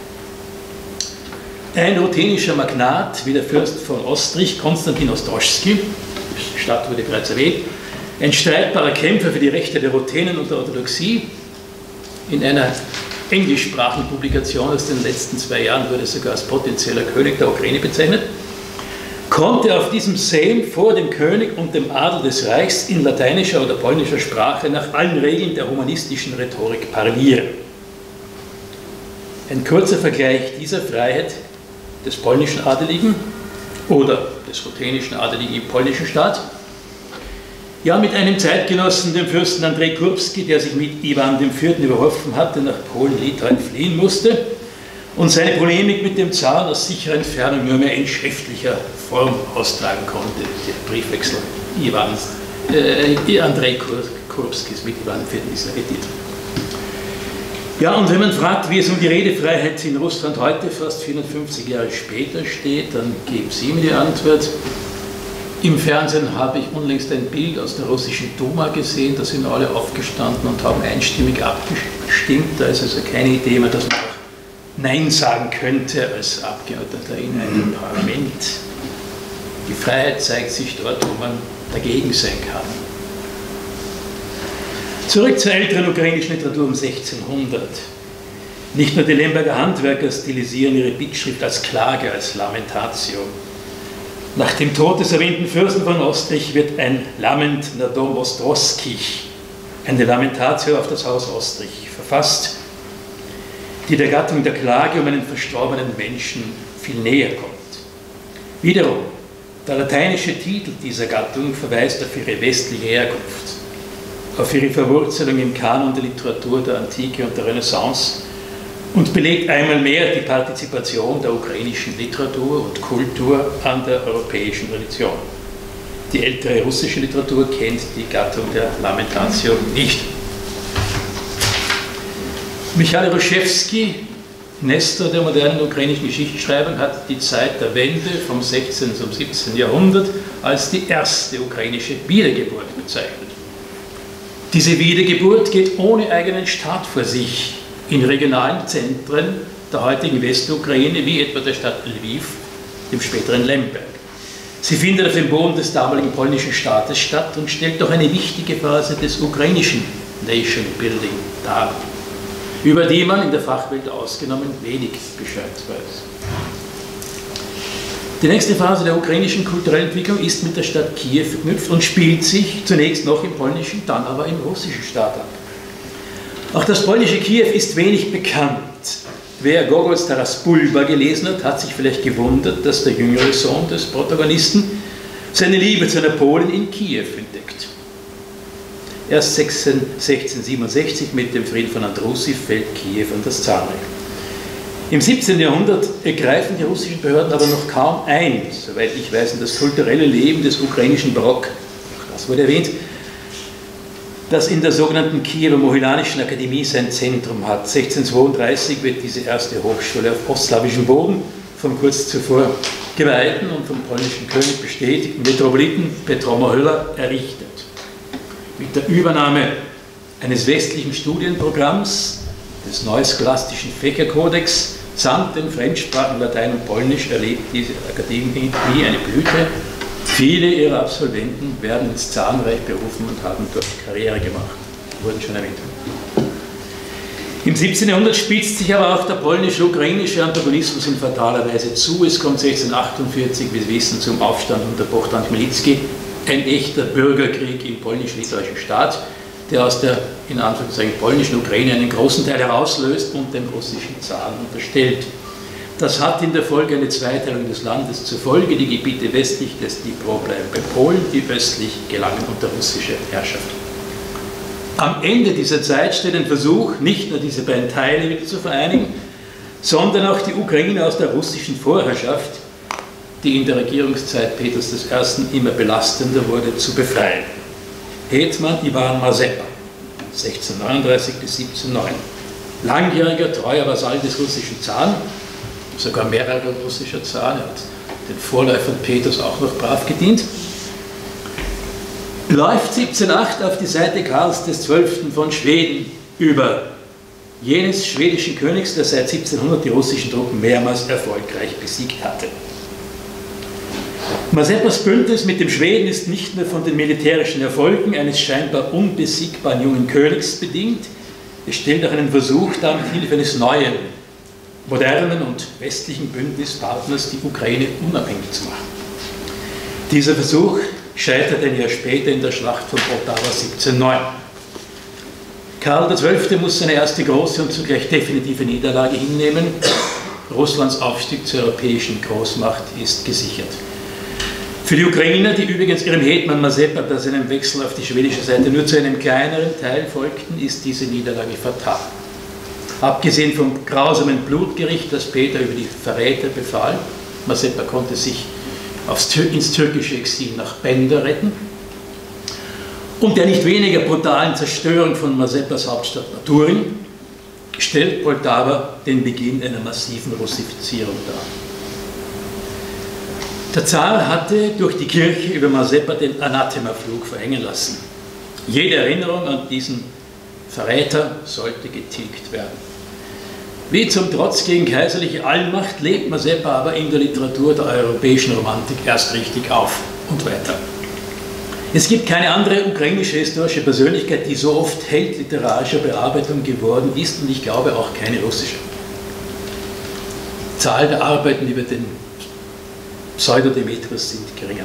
Ein ruthenischer Magnat, wie der Fürst von Ostrich, Konstantin Ostroschski, die Stadt wurde bereits erwähnt, ein streitbarer Kämpfer für die Rechte der Ruthenen und der Orthodoxie, in einer englischsprachigen Publikation aus den letzten 2 Jahren wurde sogar als potenzieller König der Ukraine bezeichnet, konnte auf diesem Sejm vor dem König und dem Adel des Reichs in lateinischer oder polnischer Sprache nach allen Regeln der humanistischen Rhetorik parlieren. Ein kurzer Vergleich dieser Freiheit des polnischen Adeligen oder des ruthenischen Adeligen im polnischen Staat. Ja, mit einem Zeitgenossen, dem Fürsten Andrzej Kurbski, der sich mit Iwan IV. Überworfen hatte, nach Polen-Litauen fliehen musste und seine Polemik mit dem Zaren aus sicherer Entfernung nur mehr in schriftlicher Form austragen konnte. Der Briefwechsel Andrzej Kurbskis mit Iwan IV. ist der Titel. Ja, und wenn man fragt, wie es um die Redefreiheit in Russland heute, fast 450 Jahre später steht, dann geben Sie mir die Antwort. Im Fernsehen habe ich unlängst ein Bild aus der russischen Duma gesehen, da sind alle aufgestanden und haben einstimmig abgestimmt. Da ist also keine Idee mehr, dass man auch Nein sagen könnte als Abgeordneter in einem Parlament. Die Freiheit zeigt sich dort, wo man dagegen sein kann. Zurück zur älteren ukrainischen Literatur um 1600. Nicht nur die Lemberger Handwerker stilisieren ihre Bittschrift als Klage, als Lamentatio. Nach dem Tod des erwähnten Fürsten von Ostrich wird ein Lament na dom Ostroskich, eine Lamentatio auf das Haus Ostrich, verfasst, die der Gattung der Klage um einen verstorbenen Menschen viel näher kommt. Wiederum, der lateinische Titel dieser Gattung verweist auf ihre westliche Herkunft, auf ihre Verwurzelung im Kanon der Literatur der Antike und der Renaissance und belegt einmal mehr die Partizipation der ukrainischen Literatur und Kultur an der europäischen Tradition. Die ältere russische Literatur kennt die Gattung der Lamentatio nicht. Michail Hruschewski Nestor der modernen ukrainischen Geschichtsschreibung hat die Zeit der Wende vom 16. zum 17. Jahrhundert als die erste ukrainische Wiedergeburt bezeichnet. Diese Wiedergeburt geht ohne eigenen Staat vor sich in regionalen Zentren der heutigen Westukraine, wie etwa der Stadt Lviv, dem späteren Lemberg. Sie findet auf dem Boden des damaligen polnischen Staates statt und stellt doch eine wichtige Phase des ukrainischen Nation Building dar, über die man in der Fachwelt ausgenommen wenig Bescheid weiß. Die nächste Phase der ukrainischen kulturellen Entwicklung ist mit der Stadt Kiew verknüpft und spielt sich zunächst noch im polnischen, dann aber im russischen Staat ab. Auch das polnische Kiew ist wenig bekannt. Wer Gogols Taras Bulba gelesen hat, hat sich vielleicht gewundert, dass der jüngere Sohn des Protagonisten seine Liebe zu einer Polin in Kiew entdeckt. Erst 1667 mit dem Frieden von Andrussiw fällt Kiew an das Zarenreich. Im 17. Jahrhundert ergreifen die russischen Behörden aber noch kaum ein, soweit ich weiß, in das kulturelle Leben des ukrainischen Barock. Das wurde erwähnt, das in der sogenannten Kiewer Mohylanischen Akademie sein Zentrum hat. 1632 wird diese erste Hochschule auf ostslawischem Boden vom kurz zuvor geweihten und vom polnischen König bestätigten Metropoliten Petro Mohyla errichtet. Mit der Übernahme eines westlichen Studienprogramms, des neuskolastischen Fächerkodex, samt den Fremdsprachen Latein und Polnisch erlebt diese Akademie wie eine Blüte. Viele ihrer Absolventen werden ins Zarenreich berufen und haben dort Karriere gemacht. Wurden schon erwähnt. Im 17. Jahrhundert spitzt sich aber auch der polnisch-ukrainische Antagonismus in fataler Weise zu. Es kommt 1648, wie wir wissen, zum Aufstand unter Bohdan Chmielnicki, ein echter Bürgerkrieg im polnisch-litauischen Staat, der aus der, in Anführungszeichen, polnischen Ukraine einen großen Teil herauslöst und dem russischen Zaren unterstellt. Das hat in der Folge eine Zweiteilung des Landes zur Folge. Die Gebiete westlich des Dnipro bleiben bei Polen, die östlich gelangen unter russische Herrschaft. Am Ende dieser Zeit steht ein Versuch, nicht nur diese beiden Teile wieder zu vereinigen, sondern auch die Ukraine aus der russischen Vorherrschaft, die in der Regierungszeit Peters I. immer belastender wurde, zu befreien. Hetman Iwan Mazepa, 1639 bis 1709. Langjähriger, treuer Vasall des russischen Zaren, sogar mehrerer russischer Zaren, er hat den Vorläufern Peters auch noch brav gedient, läuft 1708 auf die Seite Karls XII. Von Schweden über, jenes schwedischen Königs, der seit 1700 die russischen Truppen mehrmals erfolgreich besiegt hatte. Mazepas Bündnis mit dem Schweden ist nicht nur von den militärischen Erfolgen eines scheinbar unbesiegbaren jungen Königs bedingt, es stellt auch einen Versuch dar, mit Hilfe eines neuen, modernen und westlichen Bündnispartners die Ukraine unabhängig zu machen. Dieser Versuch scheitert ein Jahr später in der Schlacht von Poltawa 1709. Karl XII. Muss seine erste große und zugleich definitive Niederlage hinnehmen. Russlands Aufstieg zur europäischen Großmacht ist gesichert. Für die Ukrainer, die übrigens ihrem Hetman Mazepa bei seinem Wechsel auf die schwedische Seite nur zu einem kleineren Teil folgten, ist diese Niederlage fatal. Abgesehen vom grausamen Blutgericht, das Peter über die Verräter befahl, Mazepa konnte sich ins türkische Exil nach Bender retten, und der nicht weniger brutalen Zerstörung von Mazepas Hauptstadt Baturin stellt Poltawa den Beginn einer massiven Russifizierung dar. Der Zar hatte durch die Kirche über Mazepa den Anathemafluch verhängen lassen. Jede Erinnerung an diesen Verräter sollte getilgt werden. Wie zum Trotz gegen kaiserliche Allmacht lebt Mazepa aber in der Literatur der europäischen Romantik erst richtig auf und weiter. Es gibt keine andere ukrainische historische Persönlichkeit, die so oft Held literarischer Bearbeitung geworden ist, und ich glaube auch keine russische. Die Zahl der Arbeiten über den Pseudo-Demetrius sind geringer.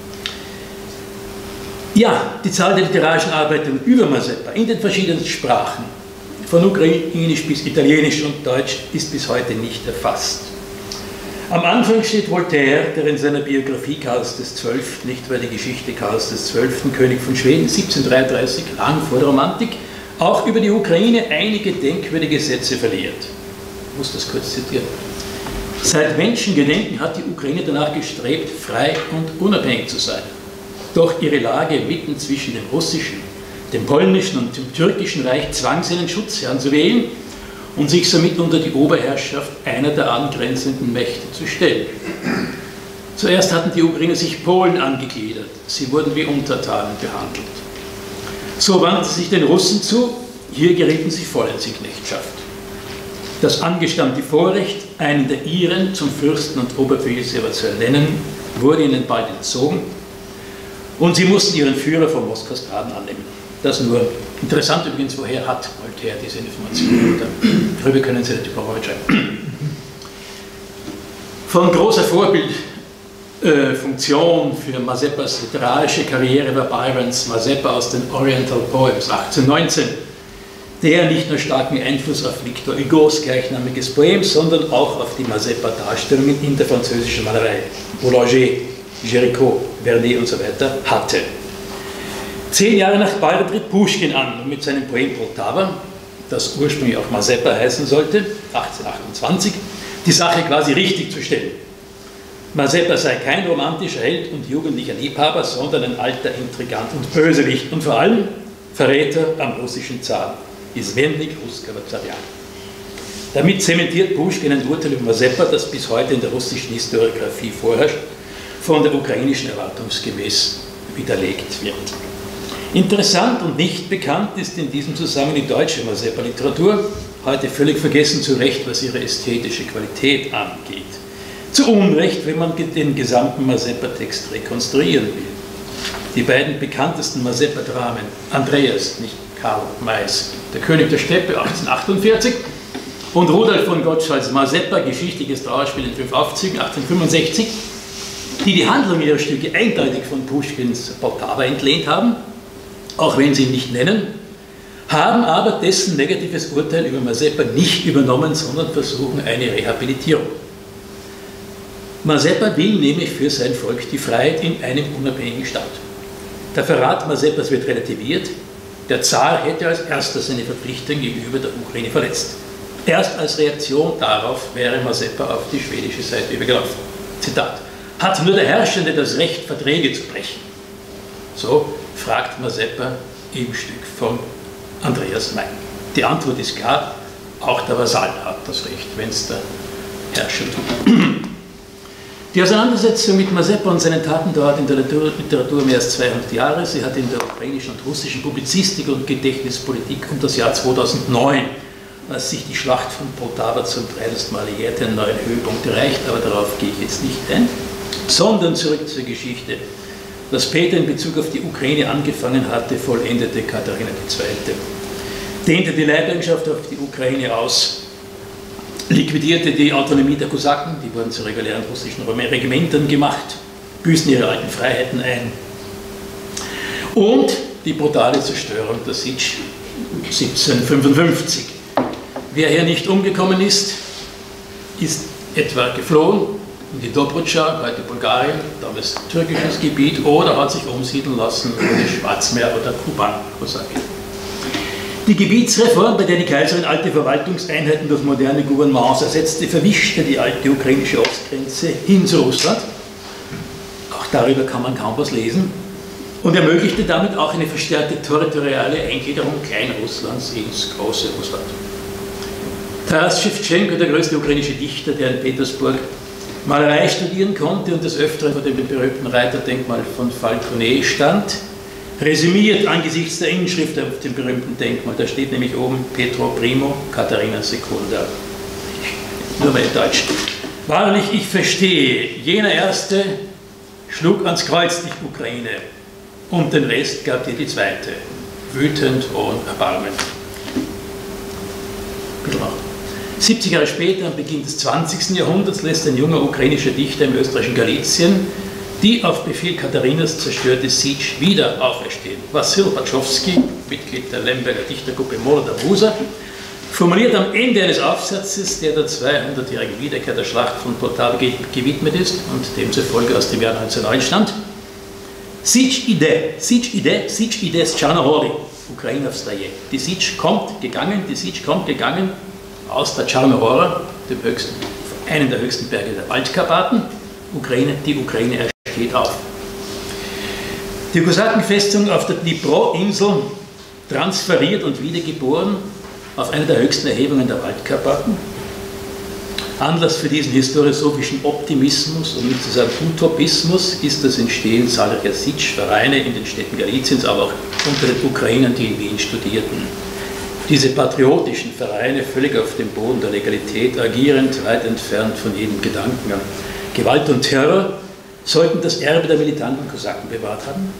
Ja, die Zahl der literarischen Arbeiten über Mazepa in den verschiedenen Sprachen, von Ukrainisch bis Italienisch und Deutsch, ist bis heute nicht erfasst. Am Anfang steht Voltaire, der in seiner Biografie Karls XII., nicht weil die Geschichte Karls XII., König von Schweden, 1733, lang vor der Romantik, auch über die Ukraine einige denkwürdige Sätze verliert. Ich muss das kurz zitieren. Seit Menschengedenken hat die Ukraine danach gestrebt, frei und unabhängig zu sein. Doch ihre Lage mitten zwischen dem russischen, dem polnischen und dem türkischen Reich zwang sie, einen Schutzherrn zu wählen, und sich somit unter die Oberherrschaft einer der angrenzenden Mächte zu stellen. Zuerst hatten die Ukrainer sich Polen angegliedert. Sie wurden wie Untertanen behandelt. So wandten sie sich den Russen zu. Hier gerieten sie vollends in Knechtschaft. Das angestammte Vorrecht, einen der Iren zum Fürsten und Oberbefehlshaber zu ernennen, wurde ihnen bald entzogen und sie mussten ihren Führer von Moskaus Gnaden annehmen. Das nur. Interessant übrigens, woher hat Voltaire diese Informationen? Darüber können Sie natürlich auch entscheiden. Von großer Vorbildfunktion für Mazeppas literarische Karriere war Byrons Mazeppa aus den Oriental Poems 1819, der nicht nur starken Einfluss auf Victor Hugos gleichnamiges Poem, sondern auch auf die Mazeppa-Darstellungen in der französischen Malerei, Boulanger, Géricault, Vernet und so weiter, hatte. 10 Jahre nach Byron tritt Puschkin an, um mit seinem Poem Poltava, das ursprünglich auch Mazeppa heißen sollte, 1828, die Sache quasi richtig zu stellen. Mazeppa sei kein romantischer Held und jugendlicher Liebhaber, sondern ein alter Intrigant und Bösewicht und vor allem Verräter am russischen Zaren. Izmennik Russkого Zarja. Damit zementiert Puschkin ein Urteil über Mazeppa, das bis heute in der russischen Historiographie vorherrscht, von der ukrainischen erwartungsgemäß widerlegt wird. Interessant und nicht bekannt ist in diesem Zusammenhang die deutsche Mazeppa-Literatur, heute völlig vergessen zu Recht, was ihre ästhetische Qualität angeht. Zu Unrecht, wenn man den gesamten Mazeppa-Text rekonstruieren will. Die beiden bekanntesten Mazeppa-Dramen, Andreas, nicht Karl Mays, Der König der Steppe 1848 und Rudolf von Gottschalks Mazeppa, geschichtliches Trauerspiel in 5 Aufzügen 1865, die Handlung ihrer Stücke eindeutig von Puschkins Poltava entlehnt haben, auch wenn sie ihn nicht nennen, haben aber dessen negatives Urteil über Mazeppa nicht übernommen, sondern versuchen eine Rehabilitierung. Mazeppa will nämlich für sein Volk die Freiheit in einem unabhängigen Staat. Der Verrat Mazeppas wird relativiert. Der Zar hätte als erster seine Verpflichtung gegenüber der Ukraine verletzt. Erst als Reaktion darauf wäre Mazeppa auf die schwedische Seite übergelaufen. Zitat: Hat nur der Herrschende das Recht, Verträge zu brechen? So fragt Mazeppa im Stück von Andreas May. Die Antwort ist klar, auch der Vasall hat das Recht, wenn es der Herrscher tut. Die Auseinandersetzung mit Mazeppa und seinen Taten dauert in der Literatur mehr als 200 Jahre. Sie hat in der ukrainischen und russischen Publizistik und Gedächtnispolitik um das Jahr 2009, als sich die Schlacht von Poltava zum 30. Mal jährte, einen neuen Höhepunkt erreicht, aber darauf gehe ich jetzt nicht ein, sondern zurück zur Geschichte. Was Peter in Bezug auf die Ukraine angefangen hatte, vollendete Katharina II. Dehnte die Leibherrschaft auf die Ukraine aus, liquidierte die Autonomie der Kosaken, die wurden zu regulären russischen Regimentern gemacht, büßten ihre alten Freiheiten ein. Und die brutale Zerstörung der Sitsch 1755. Wer hier nicht umgekommen ist, ist etwa geflohen in die Dobrudscha, heute Bulgarien, damals türkisches Gebiet, oder hat sich umsiedeln lassen über das Schwarzmeer oder Kuban-Kosaken. Die Gebietsreform, bei der die Kaiserin alte Verwaltungseinheiten durch moderne Gouvernements ersetzte, verwischte die alte ukrainische Ostgrenze hin zu Russland. Auch darüber kann man kaum was lesen. Und ermöglichte damit auch eine verstärkte territoriale Eingliederung Kleinrusslands ins große Russland. Taras Schewtschenko, der größte ukrainische Dichter, der in Petersburg Malerei studieren konnte und des Öfteren vor dem berühmten Reiterdenkmal von Falconet stand, resümiert angesichts der Inschrift auf dem berühmten Denkmal. Da steht nämlich oben Petro Primo, Katharina Secunda. Nur mal in Deutsch. Wahrlich, ich verstehe, jener Erste schlug ans Kreuz die Ukraine und den Rest gab dir die Zweite, wütend und Erbarmen. 70 Jahre später, am Beginn des 20. Jahrhunderts, lässt ein junger ukrainischer Dichter im österreichischen Galizien die auf Befehl Katharinas zerstörte Sitsch wieder auferstehen. Wassil Batschowski, Mitglied der Lemberger Dichtergruppe Moloda Busa, formuliert am Ende eines Aufsatzes, der 200-jährigen Wiederkehr der Schlacht von Poltava gewidmet ist und demzufolge aus dem Jahr 1909 stammt: Sitsch ide z Czarnohori, Ukrainowstaje. Die Sitsch kommt gegangen aus der Czarnohora, einem der höchsten Berge der Waldkarpaten. Die Ukraine steht auf. Die Kosakenfestung auf der Dnipro-Insel, transferiert und wiedergeboren, auf einer der höchsten Erhebungen der Waldkarpaten. Anlass für diesen historiosophischen Optimismus, um nicht zu sagen Utopismus, ist das Entstehen zahlreicher Sitsch-Vereine in den Städten Galiciens, aber auch unter den Ukrainern, die in Wien studierten. Diese patriotischen Vereine, völlig auf dem Boden der Legalität, agierend, weit entfernt von jedem Gedanken an Gewalt und Terror, sollten das Erbe der militanten Kosaken bewahrt haben.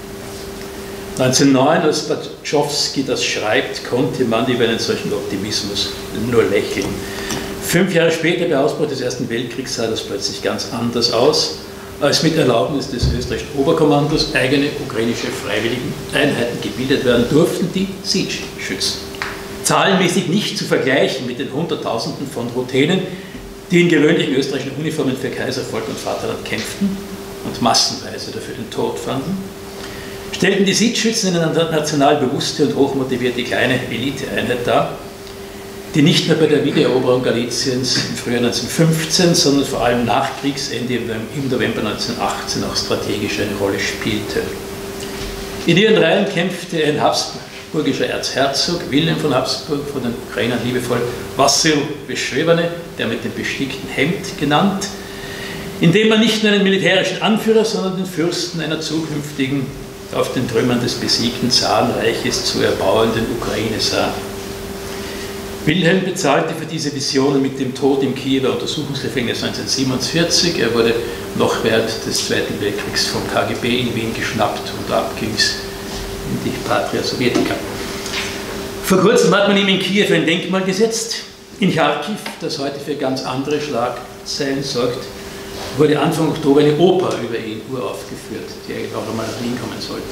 1909, als Batschowski das schreibt, konnte man über einen solchen Optimismus nur lächeln. 5 Jahre später, bei Ausbruch des Ersten Weltkriegs, sah das plötzlich ganz anders aus, als mit Erlaubnis des österreichischen Oberkommandos eigene ukrainische Freiwilligeneinheiten gebildet werden durften, die Sitsch-Schützen. Zahlenmäßig nicht zu vergleichen mit den Hunderttausenden von Ruthenen, die in gewöhnlichen österreichischen Uniformen für Kaiser, Volk und Vaterland kämpften und massenweise dafür den Tod fanden, stellten die Sitsch-Schützen eine national bewusste und hochmotivierte kleine Eliteeinheit dar, die nicht nur bei der Wiedereroberung Galiciens im Frühjahr 1915, sondern vor allem nach Kriegsende im November 1918 auch strategisch eine Rolle spielte. In ihren Reihen kämpfte ein habsburgischer Erzherzog, Wilhelm von Habsburg, von den Ukrainern liebevoll Wassil Beschwebane, der mit dem bestickten Hemd genannt, in dem man nicht nur einen militärischen Anführer, sondern den Fürsten einer zukünftigen, auf den Trümmern des besiegten Zarenreiches zu erbauenden Ukraine sah. Wilhelm bezahlte für diese Visionen mit dem Tod im Kiewer Untersuchungsgefängnis 1947. Er wurde noch während des Zweiten Weltkriegs vom KGB in Wien geschnappt und ab ging's in die Patria Sowjetica. Vor kurzem hat man ihm in Kiew ein Denkmal gesetzt. In Charkiw, das heute für ganz andere Schlagzeilen sorgt, wurde Anfang Oktober eine Oper über ihn uraufgeführt, die eigentlich auch einmal nach Wien kommen sollte.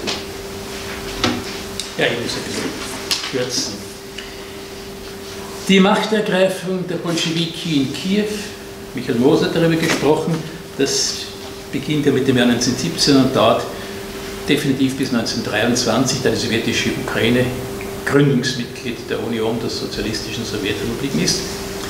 Ja, ich muss ein bisschen kürzen. Die Machtergreifung der Bolschewiki in Kiew, Michael Moser hat darüber gesprochen, das beginnt ja mit dem Jahr 1917 und dauert definitiv bis 1923, da die sowjetische Ukraine Gründungsmitglied der Union der Sozialistischen Sowjetrepubliken ist.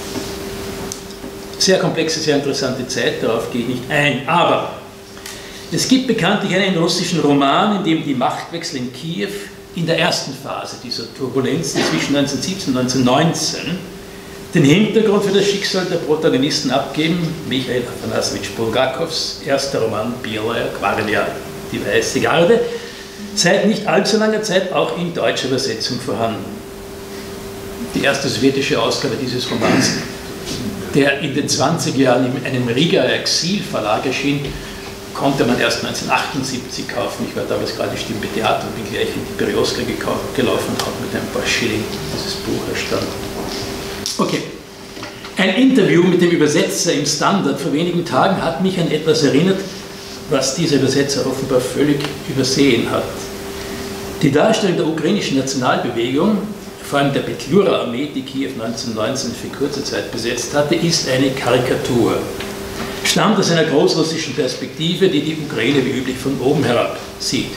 Sehr komplexe, sehr interessante Zeit, darauf gehe ich nicht ein, aber es gibt bekanntlich einen russischen Roman, in dem die Machtwechsel in Kiew in der ersten Phase dieser Turbulenzen zwischen 1917 und 1919 den Hintergrund für das Schicksal der Protagonisten abgeben. Michail Afanassjewitsch Bulgakows erster Roman Bielaya Gvardia, die Weiße Garde, seit nicht allzu langer Zeit auch in deutscher Übersetzung vorhanden. Die erste sowjetische Ausgabe dieses Romans, der in den 20er Jahren in einem Rigaer Exilverlag erschien, konnte man erst 1978 kaufen. Ich war damals gerade im Theater und bin gleich in die Berioska gelaufen und habe mit ein paar Schilling dieses Buch erstanden. Okay. Ein Interview mit dem Übersetzer im Standard vor wenigen Tagen hat mich an etwas erinnert, was dieser Übersetzer offenbar völlig übersehen hat. Die Darstellung der ukrainischen Nationalbewegung, vor allem der Petlura-Armee, die Kiew 1919 für kurze Zeit besetzt hatte, ist eine Karikatur. Stammt aus einer großrussischen Perspektive, die die Ukraine wie üblich von oben herab sieht.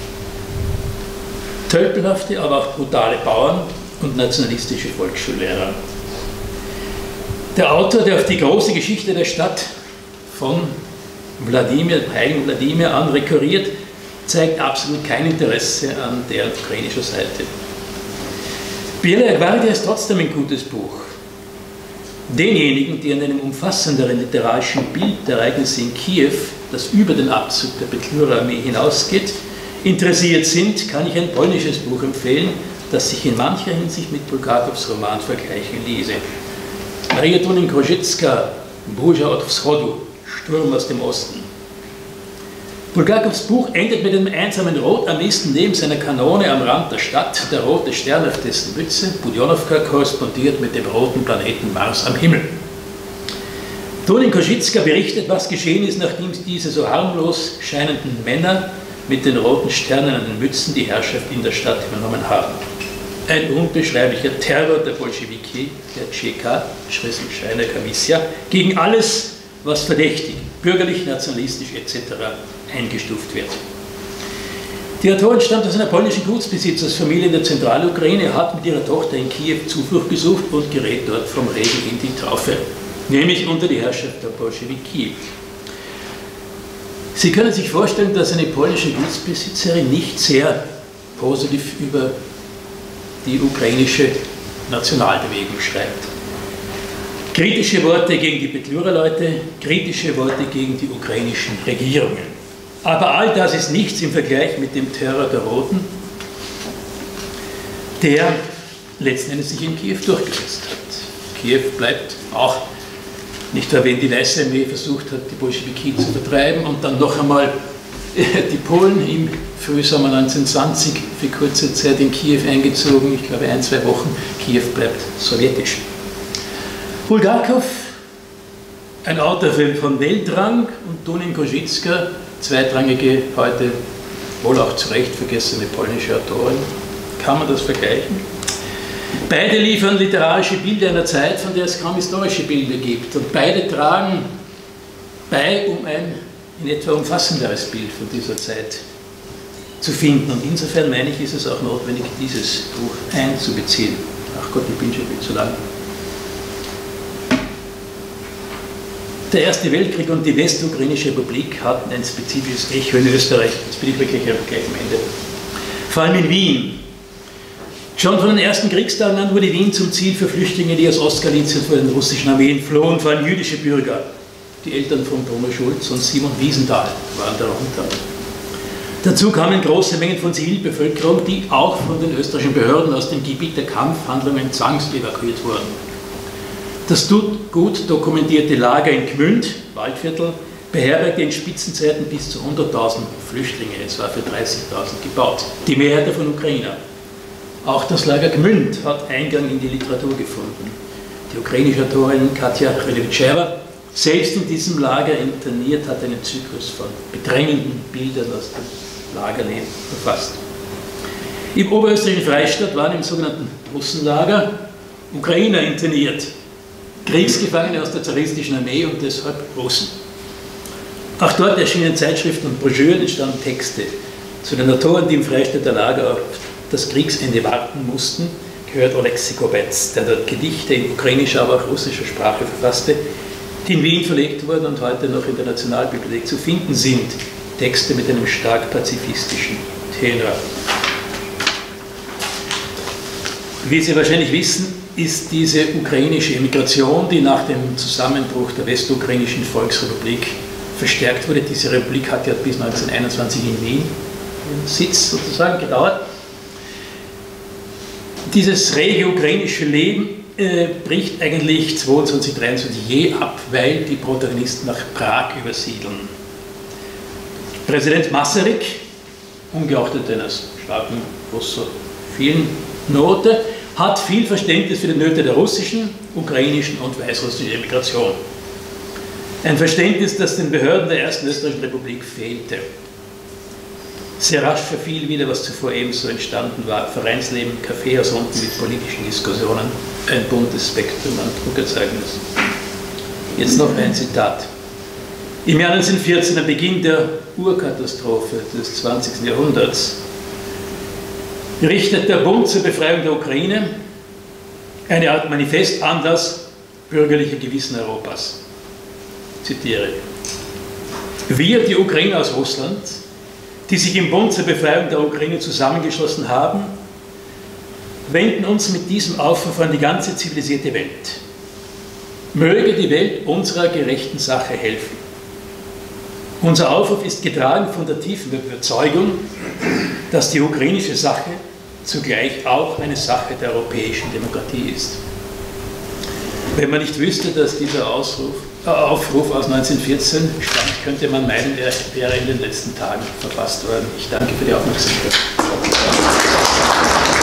Tölpelhafte, aber auch brutale Bauern und nationalistische Volksschullehrer. Der Autor, der auf die große Geschichte der Stadt von Wladimir, heiligen Wladimir an rekurriert, zeigt absolut kein Interesse an der ukrainischen Seite. Bielaya Gvardia ist trotzdem ein gutes Buch. Denjenigen, die an einem umfassenderen literarischen Bild der Ereignisse in Kiew, das über den Abzug der Petlura-Armee hinausgeht, interessiert sind, kann ich ein polnisches Buch empfehlen, das sich in mancher Hinsicht mit Bulgakows Roman vergleichen ließe. Maria Tunin-Krojicka, Burja od Wschodu, Sturm aus dem Osten. Bulgakows Buch endet mit einem einsamen Rotarmisten neben seiner Kanone am Rand der Stadt. Der rote Stern auf dessen Mütze, Budjonovka, korrespondiert mit dem roten Planeten Mars am Himmel. Tunin-Krojicka berichtet, was geschehen ist, nachdem diese so harmlos scheinenden Männer mit den roten Sternen an den Mützen die Herrschaft in der Stadt übernommen haben. Ein unbeschreiblicher Terror der Bolschewiki, der Tscheka, Schresenscheiner Komisja, gegen alles, was verdächtig, bürgerlich, nationalistisch etc. eingestuft wird. Die Autorin stammt aus einer polnischen Gutsbesitzersfamilie in der Zentralukraine, hat mit ihrer Tochter in Kiew Zuflucht gesucht und gerät dort vom Regen in die Traufe, nämlich unter die Herrschaft der Bolschewiki. Sie können sich vorstellen, dass eine polnische Gutsbesitzerin nicht sehr positiv über die ukrainische Nationalbewegung schreibt. Kritische Worte gegen die Petliura-Leute, kritische Worte gegen die ukrainischen Regierungen. Aber all das ist nichts im Vergleich mit dem Terror der Roten, der letzten Endes sich in Kiew durchgesetzt hat. Kiew bleibt auch, nicht nur wenn die Weiße Armee versucht hat, die Bolschewiki zu vertreiben und dann noch einmal die Polen im Frühsommer 1920 für kurze Zeit in Kiew eingezogen, ich glaube 1-2 Wochen, Kiew bleibt sowjetisch. Bulgakov, ein Autor von Weltrang, und Dunin Koszycka, zweitrangige, heute wohl auch zu Recht vergessene polnische Autorin. Kann man das vergleichen? Beide liefern literarische Bilder einer Zeit, von der es kaum historische Bilder gibt. Und beide tragen bei, um ein in etwa umfassenderes Bild von dieser Zeit zu finden. Und insofern, meine ich, ist es auch notwendig, dieses Buch einzubeziehen. Ach Gott, ich bin schon viel zu lang. Der Erste Weltkrieg und die Westukrainische Republik hatten ein spezifisches Echo in Österreich. Jetzt bin ich wirklich gleich am Ende. Vor allem in Wien. Schon von den ersten Kriegstagen an wurde Wien zum Ziel für Flüchtlinge, die aus Ostgalizien vor den russischen Armeen flohen, vor allem jüdische Bürger. Die Eltern von Thomas Schulz und Simon Wiesenthal waren darunter. Dazu kamen große Mengen von Zivilbevölkerung, die auch von den österreichischen Behörden aus dem Gebiet der Kampfhandlungen zwangsevakuiert wurden. Das gut dokumentierte Lager in Gmünd, Waldviertel, beherbergte in Spitzenzeiten bis zu 100.000 Flüchtlinge. Es war für 30.000 gebaut. Die Mehrheit davon Ukrainer. Auch das Lager Gmünd hat Eingang in die Literatur gefunden. Die ukrainische Autorin Katja Relevitschewa, selbst in diesem Lager interniert, hat einen Zyklus von bedrängenden Bildern aus dem Lagerleben verfasst. Im oberösterreichischen Freistaat waren im sogenannten Russenlager Ukrainer interniert. Kriegsgefangene aus der zaristischen Armee und deshalb Russen. Auch dort erschienen Zeitschriften und Broschüren, entstanden Texte. Zu den Autoren, die im Freistädter Lager auf das Kriegsende warten mussten, gehört Oleksij Kobetz, der dort Gedichte in ukrainischer, aber auch russischer Sprache verfasste, die in Wien verlegt wurden und heute noch in der Nationalbibliothek zu finden sind. Texte mit einem stark pazifistischen Tenor. Wie Sie wahrscheinlich wissen, ist diese ukrainische Emigration, die nach dem Zusammenbruch der Westukrainischen Volksrepublik verstärkt wurde. Diese Republik hat ja bis 1921 in Wien ihren Sitz sozusagen gedauert. Dieses rege ukrainische Leben bricht eigentlich 22, 23 je ab, weil die Protagonisten nach Prag übersiedeln. Präsident Masaryk, ungeachtet einer starken russophilen Note, hat viel Verständnis für die Nöte der russischen, ukrainischen und weißrussischen Emigration. Ein Verständnis, das den Behörden der ersten österreichischen Republik fehlte. Sehr rasch verfiel wieder, was zuvor ebenso entstanden war: Vereinsleben, Kaffeehausrunden mit politischen Diskussionen, ein buntes Spektrum an Druckerzeugnissen. Jetzt noch ein Zitat. Im Jahr 1914, am Beginn der Urkatastrophe des 20. Jahrhunderts, richtet der Bund zur Befreiung der Ukraine eine Art Manifest an das bürgerliche Gewissen Europas. Ich zitiere: Wir, die Ukrainer aus Russland, die sich im Bund zur Befreiung der Ukraine zusammengeschlossen haben, wenden uns mit diesem Aufruf an die ganze zivilisierte Welt. Möge die Welt unserer gerechten Sache helfen. Unser Aufruf ist getragen von der tiefen Überzeugung, dass die ukrainische Sache zugleich auch eine Sache der europäischen Demokratie ist. Wenn man nicht wüsste, dass dieser Aufruf aus 1914 stammt, könnte man meinen, er wäre in den letzten Tagen verfasst worden. Ich danke für die Aufmerksamkeit.